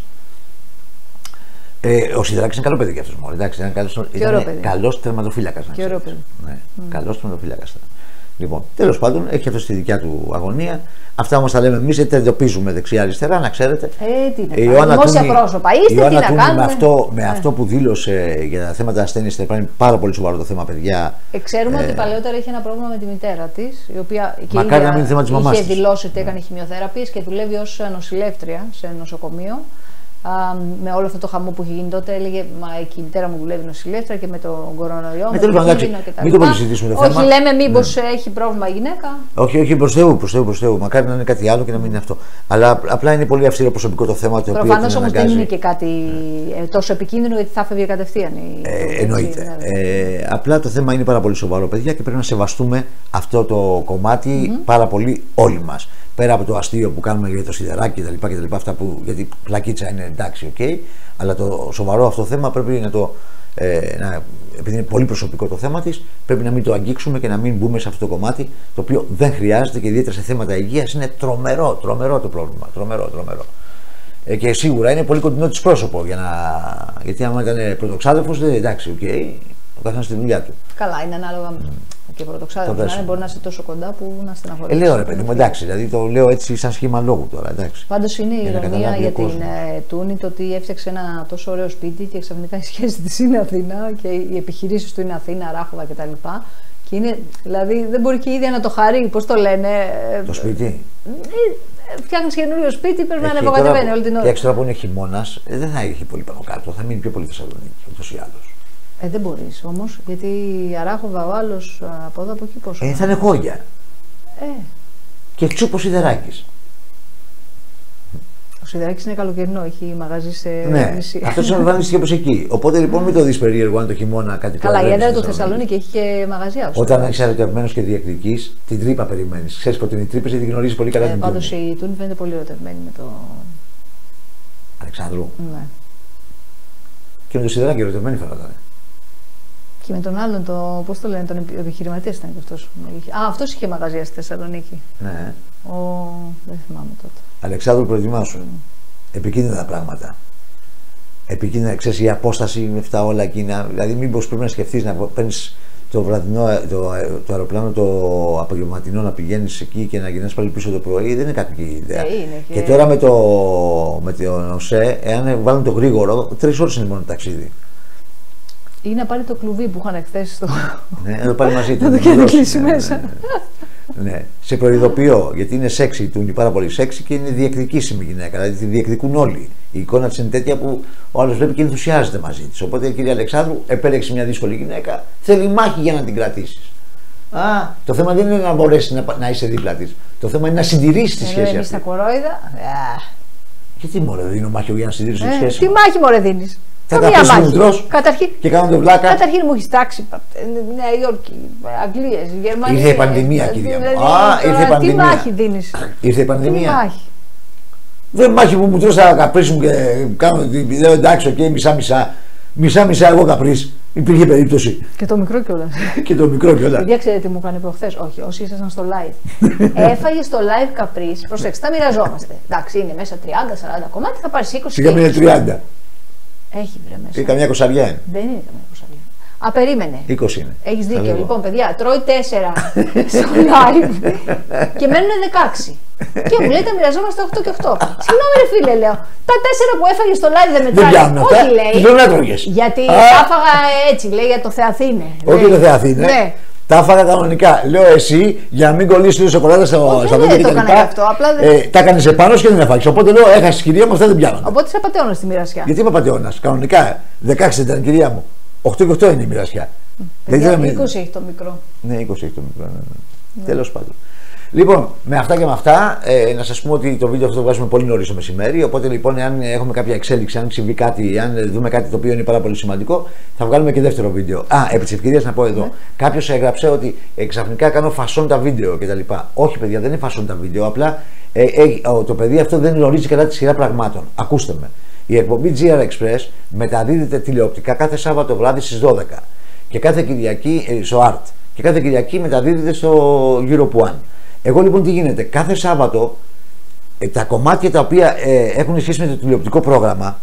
Ε, ο Σιδεράκης είναι καλό παιδί και αυτός μόνο. Εντάξει, ήταν καλός, ήταν καλός τερματοφύλακας. Και ωραίο παιδί. Ναι, mm. καλός τερματοφύλακας. Λοιπόν, τέλος πάντων, έχει αυτό τη δικιά του αγωνία. Αυτά όμως τα λέμε εμείς, γιατί τα εντοπίζουμε δεξιά-αριστερά, να ξέρετε. Ε, τι να κάνουμε. Δημόσια πρόσωπα είστε, τι να κάνουμε. Με αυτό, με αυτό που δήλωσε για τα θέματα ασθένειας, θα υπάρχει πάρα πολύ σοβαρό το θέμα, παιδιά. Ε, ξέρουμε ε, ότι παλαιότερα είχε ένα πρόβλημα με τη μητέρα της, η οποία και μακάρι να μην θέμα της μαμάς είχε δηλώσει ότι έκανε χημειοθεραπείες και δουλεύει ως νοσηλεύτρια σε νοσοκομείο. Α, με όλο αυτό το χαμό που είχε γίνει τότε, έλεγε μα και η μητέρα μου δουλεύει νοσηλεύτρια και με τον κορονοϊό. Με τον κίνδυνο κτλ. Μην το πολυσυζητήσουμε το θέμα. Όχι, λέμε μήπως ναι. έχει πρόβλημα η γυναίκα. Όχι, όχι, προς Θεού, προς Θεού, προς Θεού. Μακάρι να είναι κάτι άλλο και να μην είναι αυτό. Αλλά απλά είναι πολύ αυστηρό προσωπικό το θέμα. Προφανώς όμως δεν είναι και κάτι ναι. τόσο επικίνδυνο, γιατί θα φεύγει κατευθείαν. Η... Ε, εννοείται. Ναι. Ε, απλά το θέμα είναι πάρα πολύ σοβαρό, παιδιά, και πρέπει να σεβαστούμε αυτό το κομμάτι mm-hmm. πάρα πολύ όλοι μας. Πέρα από το αστείο που κάνουμε για το Σιδεράκι κτλ. κτλ αυτά που, γιατί πλακίτσα είναι εντάξει, οκ. Okay, αλλά το σοβαρό αυτό θέμα πρέπει να το. Ε, να, επειδή είναι πολύ προσωπικό το θέμα της, πρέπει να μην το αγγίξουμε και να μην μπούμε σε αυτό το κομμάτι το οποίο δεν χρειάζεται και ιδιαίτερα σε θέματα υγείας είναι τρομερό, τρομερό το πρόβλημα. Τρομερό, τρομερό. Ε, και σίγουρα είναι πολύ κοντινό της πρόσωπο. Για να, γιατί άμα ήταν πρωτοξάδελφος, δεν εντάξει, οκ. Okay, ο καθένας στη δουλειά του. Καλά, είναι ανάλογα. Mm. Και πρωτοξάδελφος να είναι, μπορεί να είσαι τόσο κοντά που να στεναχωρήσει. Ε, λέω ρε παιδί μου, εντάξει, δηλαδή το λέω έτσι σαν σχήμα λόγου τώρα. Πάντως είναι η ηρωνία για την ε, Τούνη το ότι έφτιαξε ένα τόσο ωραίο σπίτι και ξαφνικά η σχέση της είναι Αθήνα και οι επιχειρήσεις του είναι Αθήνα, Αράχοβα κτλ. Και είναι, δηλαδή δεν μπορεί και η ίδια να το χαρεί, πώς το λένε. Το σπίτι. Ε, Φτιάχνει καινούριο σπίτι, πρέπει να είναι αποκατεβαίνει όλη την ώρα. Και έξω που είναι χειμώνας, δεν θα έχει πολύ πάνω κάτω, θα μείνει πιο πολύ Θεσσαλονίκη ούτως ή άλλως. Ε, δεν μπορείς όμως, γιατί η Αράχοβα ο άλλος από εδώ από εκεί πόσο. Ε, θα είναι χώρια. Ε. Και τσούπο Σιδεράκης. Ο Σιδεράκης είναι καλοκαιρινό, έχει μαγαζί σε ναι, νησί. αυτός εμφανίστηκε όπως εκεί. Οπότε λοιπόν μην το δεις περίεργο αν το χειμώνα κάτι τέτοιο. Καλά, η έδρα του Θεσσαλονίκη έχει και μαγαζιά. Όταν είσαι ερωτευμένος και διεκδικείς, την τρύπα περιμένεις. Ξέρεις πότε είναι οι τρύπες γιατί γνωρίζεις πολύ καλά ε, την Τούνη. Πάντως η Τούνη φαίνεται πολύ ερωτευμένη με το. Αλεξάνδρου. Ναι. Και με το Σιδεράκη ερωτευμένη φαίνονταν. Και με τον άλλον, το, πώς το λένε, τον επιχειρηματία ήταν και αυτός. Α, αυτός είχε μαγαζιά στη Θεσσαλονίκη. Ναι. Ο... Δεν θυμάμαι τότε. Αλεξάνδρου, προετοιμάσου. Mm. Επικίνδυνα πράγματα. Επικίνδυνα, ξέρεις, η απόσταση με αυτά όλα εκείνα. Δηλαδή, μήπως πρέπει να σκεφτείς να παίρνεις το βραδινό, το, το αεροπλάνο το απογευματινό να πηγαίνεις εκεί και να γυρνάς πάλι πίσω το πρωί. Δεν είναι κακή ιδέα. Ε, είναι και... και τώρα με το, με το ΟΣΕ, εάν βάλουν το γρήγορο, τρεις ώρες είναι μόνο το ταξίδι. Ή να πάρει το κλουβί που είχαν χθες στο. Ναι, να το πάρει μαζί του. Να το κλείσει μέσα. Ναι, σε προειδοποιώ, γιατί είναι σεξι, του είναι πάρα πολύ σεξι και είναι διεκδικήσιμη γυναίκα. Δηλαδή τη διεκδικούν όλοι. Η εικόνα της είναι τέτοια που ο άλλος βλέπει και ενθουσιάζεται μαζί της. Οπότε η κυρία Αλεξάνδρου επέλεξε μια δύσκολη γυναίκα, θέλει μάχη για να την κρατήσεις. Α, το θέμα δεν είναι να μπορέσει να, να είσαι δίπλα της. Το θέμα είναι να συντηρήσει τη σχέση. Εμείς τα κορόιδα. Γιατί μωρέ, δίνω μάχη για να συντηρήσω τη σχέση. Τι μάχη μωρέ δίνεις. Θα τα μου τρως Καταρχήν, και κάνονται βλάκα. Καταρχήν μου έχει τάξει Νέα Υόρκη, Αγγλίες, Γερμανία. Ήρθε η πανδημία, κυρία μου. Δηλαδή, Α, ήρθε η πανδημία. Τι μάχη δίνεις. Ήρθε η πανδημία. Τι μάχη. Δεν μάχη που μου τρως τα καπρίς μου και κάνω. Λέω εντάξει, οκ, μισά-μισά. Μισά-μισά εγώ καπρίς. Υπήρχε περίπτωση. Και το μικρό κιόλας. Και το μικρό κιόλας. Παιδιά, ξέρετε τι μου έκανε προχθές. Όχι, όσοι ήσασταν στο live. Έφαγε στο live καπρίς. Προσέξτε, τα μοιραζόμαστε. Εντάξει, είναι μέσα τριάντα σαράντα κομμάτια, θα πάρει είκοσι. Σιγά είναι τριάντα. Έχει βρε μέσα. Είναι καμιά κοσαριά. Δεν είναι καμιά κοσαριά. Α, περίμενε. είκοσι είναι. Έχεις δίκιο. Λοιπόν, παιδιά, τρώει τέσσερα στο live και μένουν δεκαέξι. Και μου λέει τα μοιραζόμαστε οκτώ και οκτώ. Συγγνώμη, ρε φίλε, λέω. Τα τέσσερα που έφαγε στο live δεν μετράνε. Όχι, λέει. Δεν έτρωγες. Γιατί τα έφαγα έτσι, λέει, για το Θεαθήνε. Όχι το Θεαθήνε. Ναι. Τα έφαγα κανονικά. Λέω εσύ για να μην κολλήσει λίγο σοκολάτα στα βίντεο και τα λοιπά. Τα έκανε επάνω και δεν έφαγε. Οπότε λέω, έχασε κυρία μου, αυτά δεν πιάνω. Οπότε είσαι πατεώνα στη μοιρασιά. Γιατί είμαι πατεώνα. Κανονικά δεκαέξι ήταν κυρία μου. οκτώ και οκτώ είναι η μοιρασιά. είκοσι έχει το μικρό. Ναι, είκοσι έχει το μικρό. Τέλος πάντων. Λοιπόν, με αυτά και με αυτά, ε, να σας πούμε ότι το βίντεο αυτό το βγάζουμε πολύ νωρίς το μεσημέρι. Οπότε λοιπόν, αν έχουμε κάποια εξέλιξη, αν συμβεί κάτι, αν δούμε κάτι το οποίο είναι πάρα πολύ σημαντικό, θα βγάλουμε και δεύτερο βίντεο. Α, επί της ευκαιρίας να πω εδώ. Ναι. Κάποιος έγραψε ότι ε, ξαφνικά κάνω φασόν τα βίντεο κτλ. Όχι, παιδιά, δεν είναι φασόν τα βίντεο. Απλά ε, ε, το παιδί αυτό δεν γνωρίζει κατά τη σειρά πραγμάτων. Ακούστε με. Η εκπομπή τζι αρ Express μεταδίδεται τηλεοπτικά κάθε Σάββατο βράδυ στις δώδεκα και κάθε Κυριακή ε, στο Art. Και κάθε Κυριακή μεταδίδεται στο Europe One. Εγώ λοιπόν τι γίνεται, κάθε Σάββατο ε, τα κομμάτια τα οποία ε, έχουν σχέση με το τηλεοπτικό πρόγραμμα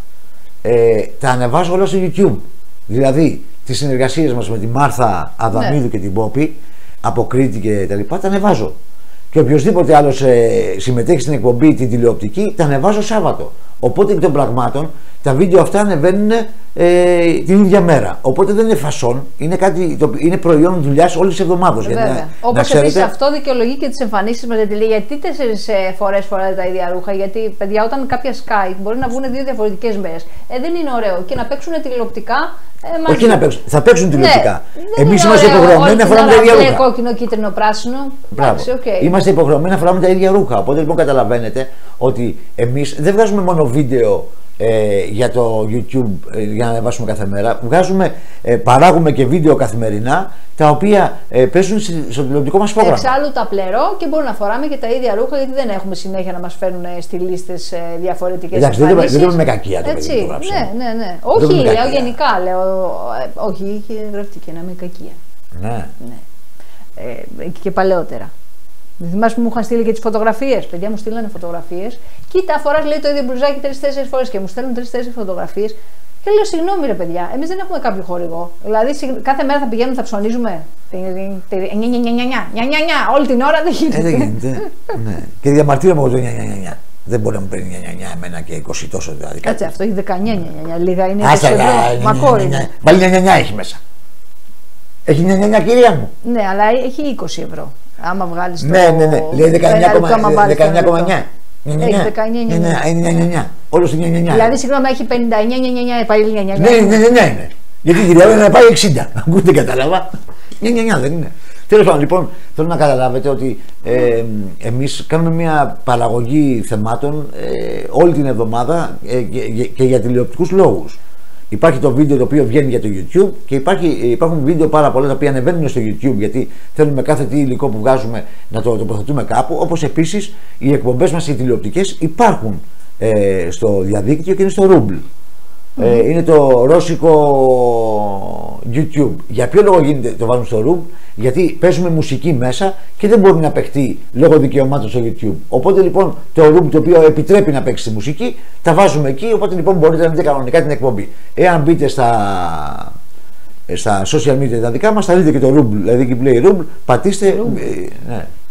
ε, τα ανεβάζω όλα στο YouTube. Δηλαδή τις συνεργασίες μας με τη Μάρθα Αδαμίδου, ναι, και την Πόπη από Κρήτη και τα λοιπά, τα ανεβάζω. Και οποιοδήποτε άλλος ε, συμμετέχει στην εκπομπή την τηλεοπτική, τα ανεβάζω Σάββατο. Οπότε εκ των πραγμάτων τα βίντεο αυτά ανεβαίνουν ε, την ίδια μέρα. Οπότε δεν είναι φασόν, είναι, κάτι, το, είναι προϊόν δουλειάς όλης της εβδομάδας. Όπως επίσης αυτό δικαιολογεί και τις εμφανίσεις μας. Γιατί λέει, γιατί τέσσερις ε, φορές φοράτε τα ίδια ρούχα. Γιατί παιδιά, όταν κάποια Skype μπορεί να βγουν δύο διαφορετικές μέρες. Ε, δεν είναι ωραίο. Και να παίξουν τηλεοπτικά. Ε, Όχι να παίξουν, θα παίξουν τηλεοπτικά. Ναι, εμείς είμαστε υποχρεωμένοι να φοράμε τα ίδια ρούχα. Κόκκινο, κίτρινο, πράσινο. Okay. Είμαστε υποχρεωμένοι να φοράμε τα ίδια ρούχα. Οπότε λοιπόν καταλαβαίνετε ότι εμείς δεν βγάζουμε μόνο βίντεο ε, για το YouTube ε, για να ανεβάσουμε κάθε μέρα. Βγάζουμε, ε, παράγουμε και βίντεο καθημερινά τα οποία ε, παίζουν στο τηλεοπτικό μας πρόγραμμα. Εξάλλου τα πλερώ και μπορούμε να φοράμε και τα ίδια ρούχα, γιατί δεν έχουμε συνέχεια να μας φέρνουν στυλίστες ε, διαφορετικές. Εντάξει, δεν το λέμε με κακία το παιδί που το γράψαμε. Ναι, ναι, ναι. Όχι, λέω γενικά. Λέω, ε, όχι, είχε γραφτεί και να με κακία. Ναι. ναι. Ε, και, και παλαιότερα. Δεν θυμάσαι που μου είχαν στείλει και τις φωτογραφίες. Παιδιά μου στείλανε φωτογραφίες. Κοίτα, φοράς λέει το ίδιο μπλουζάκι τρεις-τέσσερις φορές και μου στέλνουν τρεις-τέσσερις φωτογραφίες. Και λέω, συγγνώμη ρε παιδιά, εμείς δεν έχουμε κάποιο χορηγό. Δηλαδή κάθε μέρα θα πηγαίνουμε, θα ψωνίζουμε. Όλη την ώρα δεν γίνεται. Ε, δεν γίνεται. Ναι. Και διαμαρτύρομαι εγώ το νια. Δεν μπορεί να μου παίρνει νια εμένα και είκοσι τόσο δηλαδή. Κάτσε, αυτό έχει δεκαεννιά λίγα είναι είκοσι ευρώ. Μακόρι. Βάλει νια έχει μέσα. Έχει νια κυρία μου. Ναι, αλλά έχει είκοσι ευρώ. Άμα βγάλεις το... Ναι, ναι, ναι. Λέει δεκαεννιά κόμμα εννιά. Έχει δεκαεννιά εννιά. Όλο στο εννιά εννιά. Δηλαδή, συγγνώμη, έχει πενήντα εννιά εννιά πάλι εννιά εννιά. Ναι, ναι, ναι, είναι. Γιατί η κυρία είναι να πάει εξήντα. Ακούτε, κατάλαβα. εννιά εννιά δεν είναι. Τέλος πάντων, λοιπόν, θέλω να καταλάβετε ότι ε, εμείς κάνουμε μια παραγωγή θεμάτων ε, όλη την εβδομάδα ε, και, και για τηλεοπτικούς λόγους. Υπάρχει το βίντεο το οποίο βγαίνει για το YouTube και υπάρχει, υπάρχουν βίντεο πάρα πολλά τα οποία ανεβαίνουν στο YouTube, γιατί θέλουμε κάθε τι υλικό που βγάζουμε να το τοποθετούμε κάπου. Όπως επίσης οι εκπομπές μας οι τηλεοπτικές υπάρχουν ε, στο διαδίκτυο και είναι στο Rumble. Mm-hmm. Ε, είναι το ρώσικο YouTube. Για ποιο λόγο γίνεται, το βάζουμε στο Rumble? Γιατί παίζουμε μουσική μέσα και δεν μπορεί να παιχτεί λόγω δικαιωμάτων στο YouTube. Οπότε λοιπόν το Rumble, το οποίο επιτρέπει να παίξει τη μουσική, τα βάζουμε εκεί. Οπότε λοιπόν μπορείτε να δείτε κανονικά την εκπομπή. Εάν μπείτε στα, στα social media τα δικά μας, θα δείτε και το Rumble. Δηλαδή εκεί που λέει Rumble, πατήστε. Rumble. Ε, ναι.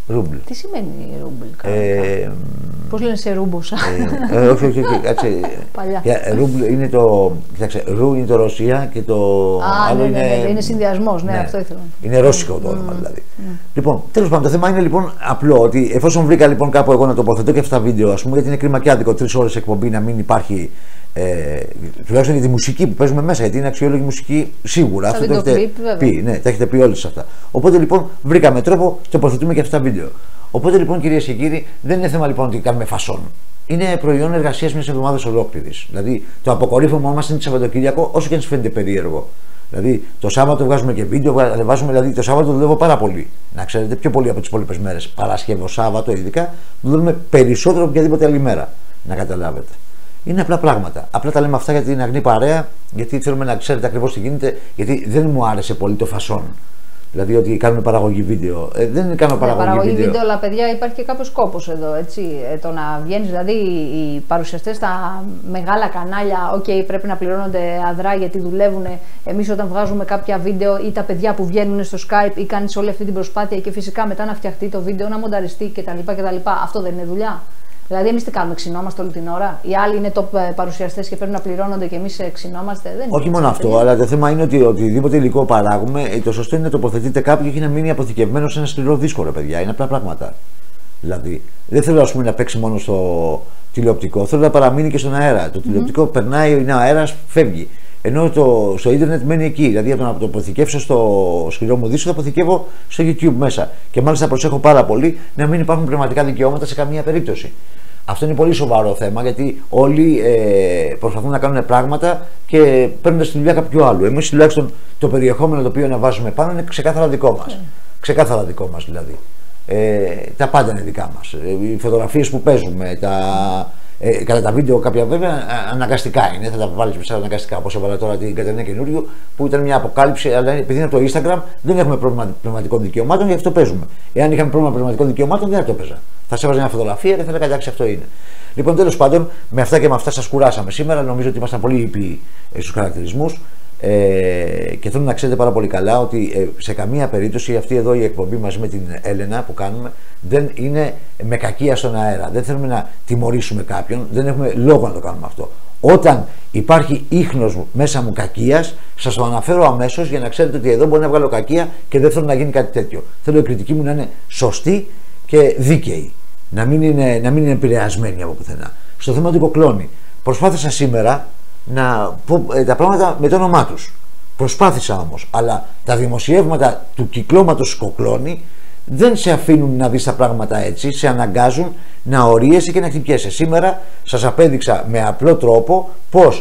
Ρούμπλ. Τι σημαίνει ρούμπλ, Ε, πώς λένε σε ρούμποσα. Ε, ε, όχι, όχι, όχι, κάτσε. Παλιά. Ρούμπλ είναι το. Κοιτάξτε, ρου είναι το Ρωσία και το Α, άλλο ναι, είναι. ναι, ναι, είναι συνδυασμός, ναι, ναι, αυτό ήθελα. Είναι ρώσικο το όνομα Mm. δηλαδή. Mm. Λοιπόν, τέλος πάντων, το θέμα είναι λοιπόν απλό ότι εφόσον βρήκα λοιπόν κάπου εγώ να τοποθετώ και αυτά τα βίντεο, ας πούμε, γιατί είναι κρίμα και άδικο τρεις ώρες εκπομπή να μην υπάρχει. Ε, τουλάχιστον για τη μουσική που παίζουμε μέσα, γιατί είναι αξιόλογη μουσική σίγουρα. Στα αυτό το έχετε βιντεοκλίπ, πει, ναι, τα έχετε πει όλοι σε αυτά. Οπότε λοιπόν βρήκαμε τρόπο, τοποθετούμε και αυτά τα βίντεο. Οπότε λοιπόν, κυρίες και κύριοι, δεν είναι θέμα λοιπόν ότι κάνουμε φασόν. Είναι προϊόν εργασίας μιας εβδομάδας ολόκληρης. Δηλαδή το αποκορύφωμά μας είναι το Σαββατοκύριακο, όσο και αν σας φαίνεται περίεργο. Δηλαδή το Σάββατο βγάζουμε και βίντεο, βάζουμε, δηλαδή το Σάββατο δουλεύω πάρα πολύ. Να ξέρετε, πιο πολύ από τις υπόλοιπες μέρες. Παρασκευό, Σάββατο ειδικά, δουλεύουμε περισσότερο από οποιαδήποτε άλλη μέρα. Να καταλάβετε. Είναι απλά πράγματα. Απλά τα λέμε αυτά για την αγνή παρέα, γιατί θέλουμε να ξέρετε ακριβώς τι γίνεται, γιατί δεν μου άρεσε πολύ το φασόν. Δηλαδή ότι κάνουμε παραγωγή βίντεο. Ε, δεν κάνουμε παραγωγή, ναι, παραγωγή βίντεο. βίντεο, αλλά παιδιά υπάρχει και κάποιος κόπος εδώ. Έτσι. Ε, το να βγαίνεις, δηλαδή οι παρουσιαστές στα μεγάλα κανάλια, OK, πρέπει να πληρώνονται αδρά γιατί δουλεύουν. Εμείς όταν βγάζουμε κάποια βίντεο ή τα παιδιά που βγαίνουν στο Skype ή κάνεις όλη αυτή την προσπάθεια και φυσικά μετά να φτιαχτεί το βίντεο, να μονταριστεί κτλ. κτλ. Αυτό δεν είναι δουλειά. Δηλαδή, εμείς τι κάνουμε, ξυνόμαστε όλη την ώρα. Οι άλλοι είναι top παρουσιαστές και πρέπει να πληρώνονται και εμείς ξυνόμαστε. Δεν Όχι είναι μόνο αυτό, παιδιά. αλλά το θέμα είναι ότι οτιδήποτε υλικό παράγουμε, το σωστό είναι να τοποθετείτε κάπου και να μείνει αποθηκευμένο σε ένα σκληρό δίσκο, ρε παιδιά. Είναι απλά πράγματα. Δηλαδή, δεν θέλω ας πούμε, να παίξει μόνο στο τηλεοπτικό, θέλω να παραμείνει και στον αέρα. Το τηλεοπτικό mm-hmm. περνάει, είναι ο αέρας, φεύγει. Ενώ το, στο ίντερνετ μένει εκεί. Δηλαδή, από το να το αποθηκεύσω στο σκληρό μου δίσκο, το αποθηκεύω στο YouTube μέσα. Και μάλιστα προσέχω πάρα πολύ να μην υπάρχουν πνευματικά δικαιώματα σε καμία περίπτωση. Αυτό είναι πολύ σοβαρό θέμα, γιατί όλοι ε, προσπαθούν να κάνουν πράγματα και παίρνουν στη δουλειά κάποιου άλλου. Εμείς τουλάχιστον το περιεχόμενο το οποίο αναβάζουμε πάνω είναι ξεκάθαρα δικό μας. Yeah. Ξεκάθαρα δικό μας δηλαδή. Ε, τα πάντα είναι δικά μας. Ε, οι φωτογραφίες που παίζουμε, τα, ε, κατά τα βίντεο κάποια βέβαια αναγκαστικά είναι. Θα τα βάλεις μέσα αναγκαστικά. Όπως έβαλα τώρα την Κατερίνα Καινούριου που ήταν μια αποκάλυψη, αλλά επειδή είναι από το Instagram δεν έχουμε πρόβλημα πνευματικών δικαιωμάτων, γι' αυτό παίζουμε. Εάν είχαμε πρόβλημα πνευματικών δικαιωμάτων δεν θα το έπαιζα. Θα σε έβαζα μια φωτογραφία και θα έλεγα εντάξει, αυτό είναι. Λοιπόν, τέλος πάντων, με αυτά και με αυτά σας κουράσαμε σήμερα. Νομίζω ότι ήμασταν πολύ ήπιοι στους χαρακτηρισμούς. Ε, και θέλω να ξέρετε πάρα πολύ καλά ότι ε, σε καμία περίπτωση αυτή εδώ η εκπομπή μαζί με την Έλενα που κάνουμε δεν είναι με κακία στον αέρα. Δεν θέλουμε να τιμωρήσουμε κάποιον, δεν έχουμε λόγο να το κάνουμε αυτό. Όταν υπάρχει ίχνος μέσα μου κακίας, σας το αναφέρω αμέσως για να ξέρετε ότι εδώ μπορεί να βγάλω κακία και δεν θέλω να γίνει κάτι τέτοιο. Θέλω η κριτική μου να είναι σωστή και δίκαιη. Να μην είναι, να μην είναι επηρεασμένη από πουθενά. Στο θέμα του Κοκλώνη, προσπάθησα σήμερα να πω ε, τα πράγματα με το όνομά τους. Προσπάθησα όμως, αλλά τα δημοσιεύματα του κυκλώματος Κοκλώνη δεν σε αφήνουν να δεις τα πράγματα έτσι, σε αναγκάζουν να ορίεσαι και να χτυπιέσαι. Σήμερα σας απέδειξα με απλό τρόπο πως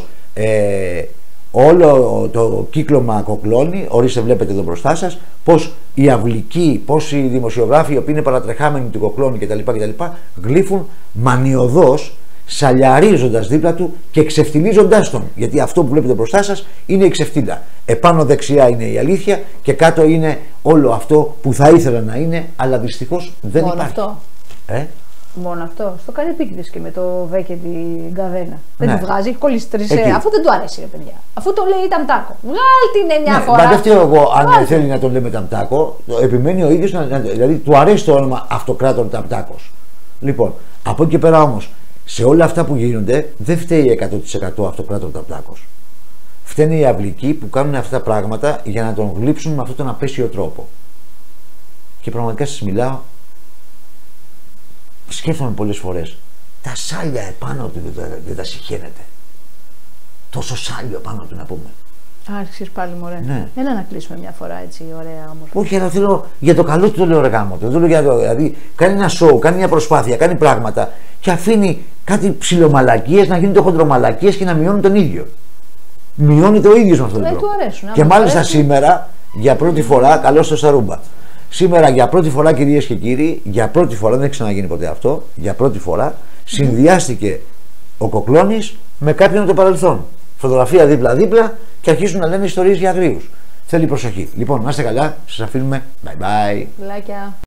ε, όλο το κύκλωμα Κοκλώνη, ορίστε βλέπετε εδώ μπροστά σας, πως οι αυλικοί, πως οι δημοσιογράφοι οι οποίοι είναι παρατρεχάμενοι του Κοκλώνη κτλ, κτλ γλύφουν μανιωδώς, σαλιαρίζοντας δίπλα του και ξεφτιλίζοντας τον. Γιατί αυτό που βλέπετε μπροστά σας είναι η ξεφτύλα. Επάνω δεξιά είναι η αλήθεια και κάτω είναι όλο αυτό που θα ήθελα να είναι, αλλά δυστυχώς δεν Μόνο υπάρχει. Αυτό. Ε? Μόνο αυτό. Στο κάνει επίτηδες και με το Βέ και την Γκαβένα. Δεν Ναι. τη βγάζει, έχει κολλήσει τρεις. Εκεί. Αφού δεν του αρέσει, ρε παιδιά. Αφού το λέει Ταμτάκο. Βγάλ την μια Ναι, φορά. μα δεν φταίω εγώ αν Βγάλ' θέλει να τον λέμε Ταμτάκο, επιμένει ο ίδιος, να, να, δηλαδή του αρέσει το όνομα Αυτοκράτορ Ταμτάκος. Λοιπόν, από εκεί και πέρα όμως, σε όλα αυτά που γίνονται δεν φταίει εκατό τοις εκατό Αυτοκράτορ Ταμτάκος. Φταίνε οι αυλικοί που κάνουν αυτά τα πράγματα για να τον γλύψουν με αυτόν τον απέσιο τρόπο. Και πραγματικά σας μιλάω, σκέφτομαι πολλές φορές, τα σάλια επάνω του δεν τα, δεν τα συχαίνεται. Τόσο σάλιο επάνω του να πούμε. Άρχισες πάλι, μωρέ. Ναι. Έλα να κλείσουμε μια φορά έτσι, ωραία όμορφα. Όχι, αλλά θέλω για το καλό του το λέω ρε γάμο. Το λέω για το, δηλαδή κάνει ένα σοου, κάνει μια προσπάθεια, κάνει πράγματα και αφήνει κάτι ψιλομαλακίες να γίνονται χοντρομαλακίες και να μειώνουν τον ίδιο. Μειώνει το ίδιο με αυτόν τον Ε, τρόπο. του αρέσουν, Και άμα μάλιστα του αρέσουν. σήμερα, για πρώτη φορά, καλώς στο Σαρούμπα. Σήμερα για πρώτη φορά, κυρίες και κύριοι, για πρώτη φορά, δεν έχει ξαναγίνει ποτέ αυτό, για πρώτη φορά συνδυάστηκε ο Κοκλώνης με κάποιον από το παρελθόν. Φωτογραφία δίπλα-δίπλα και αρχίζουν να λένε ιστορίες για αγρίους. Θέλει προσοχή. Λοιπόν, να είστε καλά, σας αφήνουμε. Bye bye. Φιλάκια.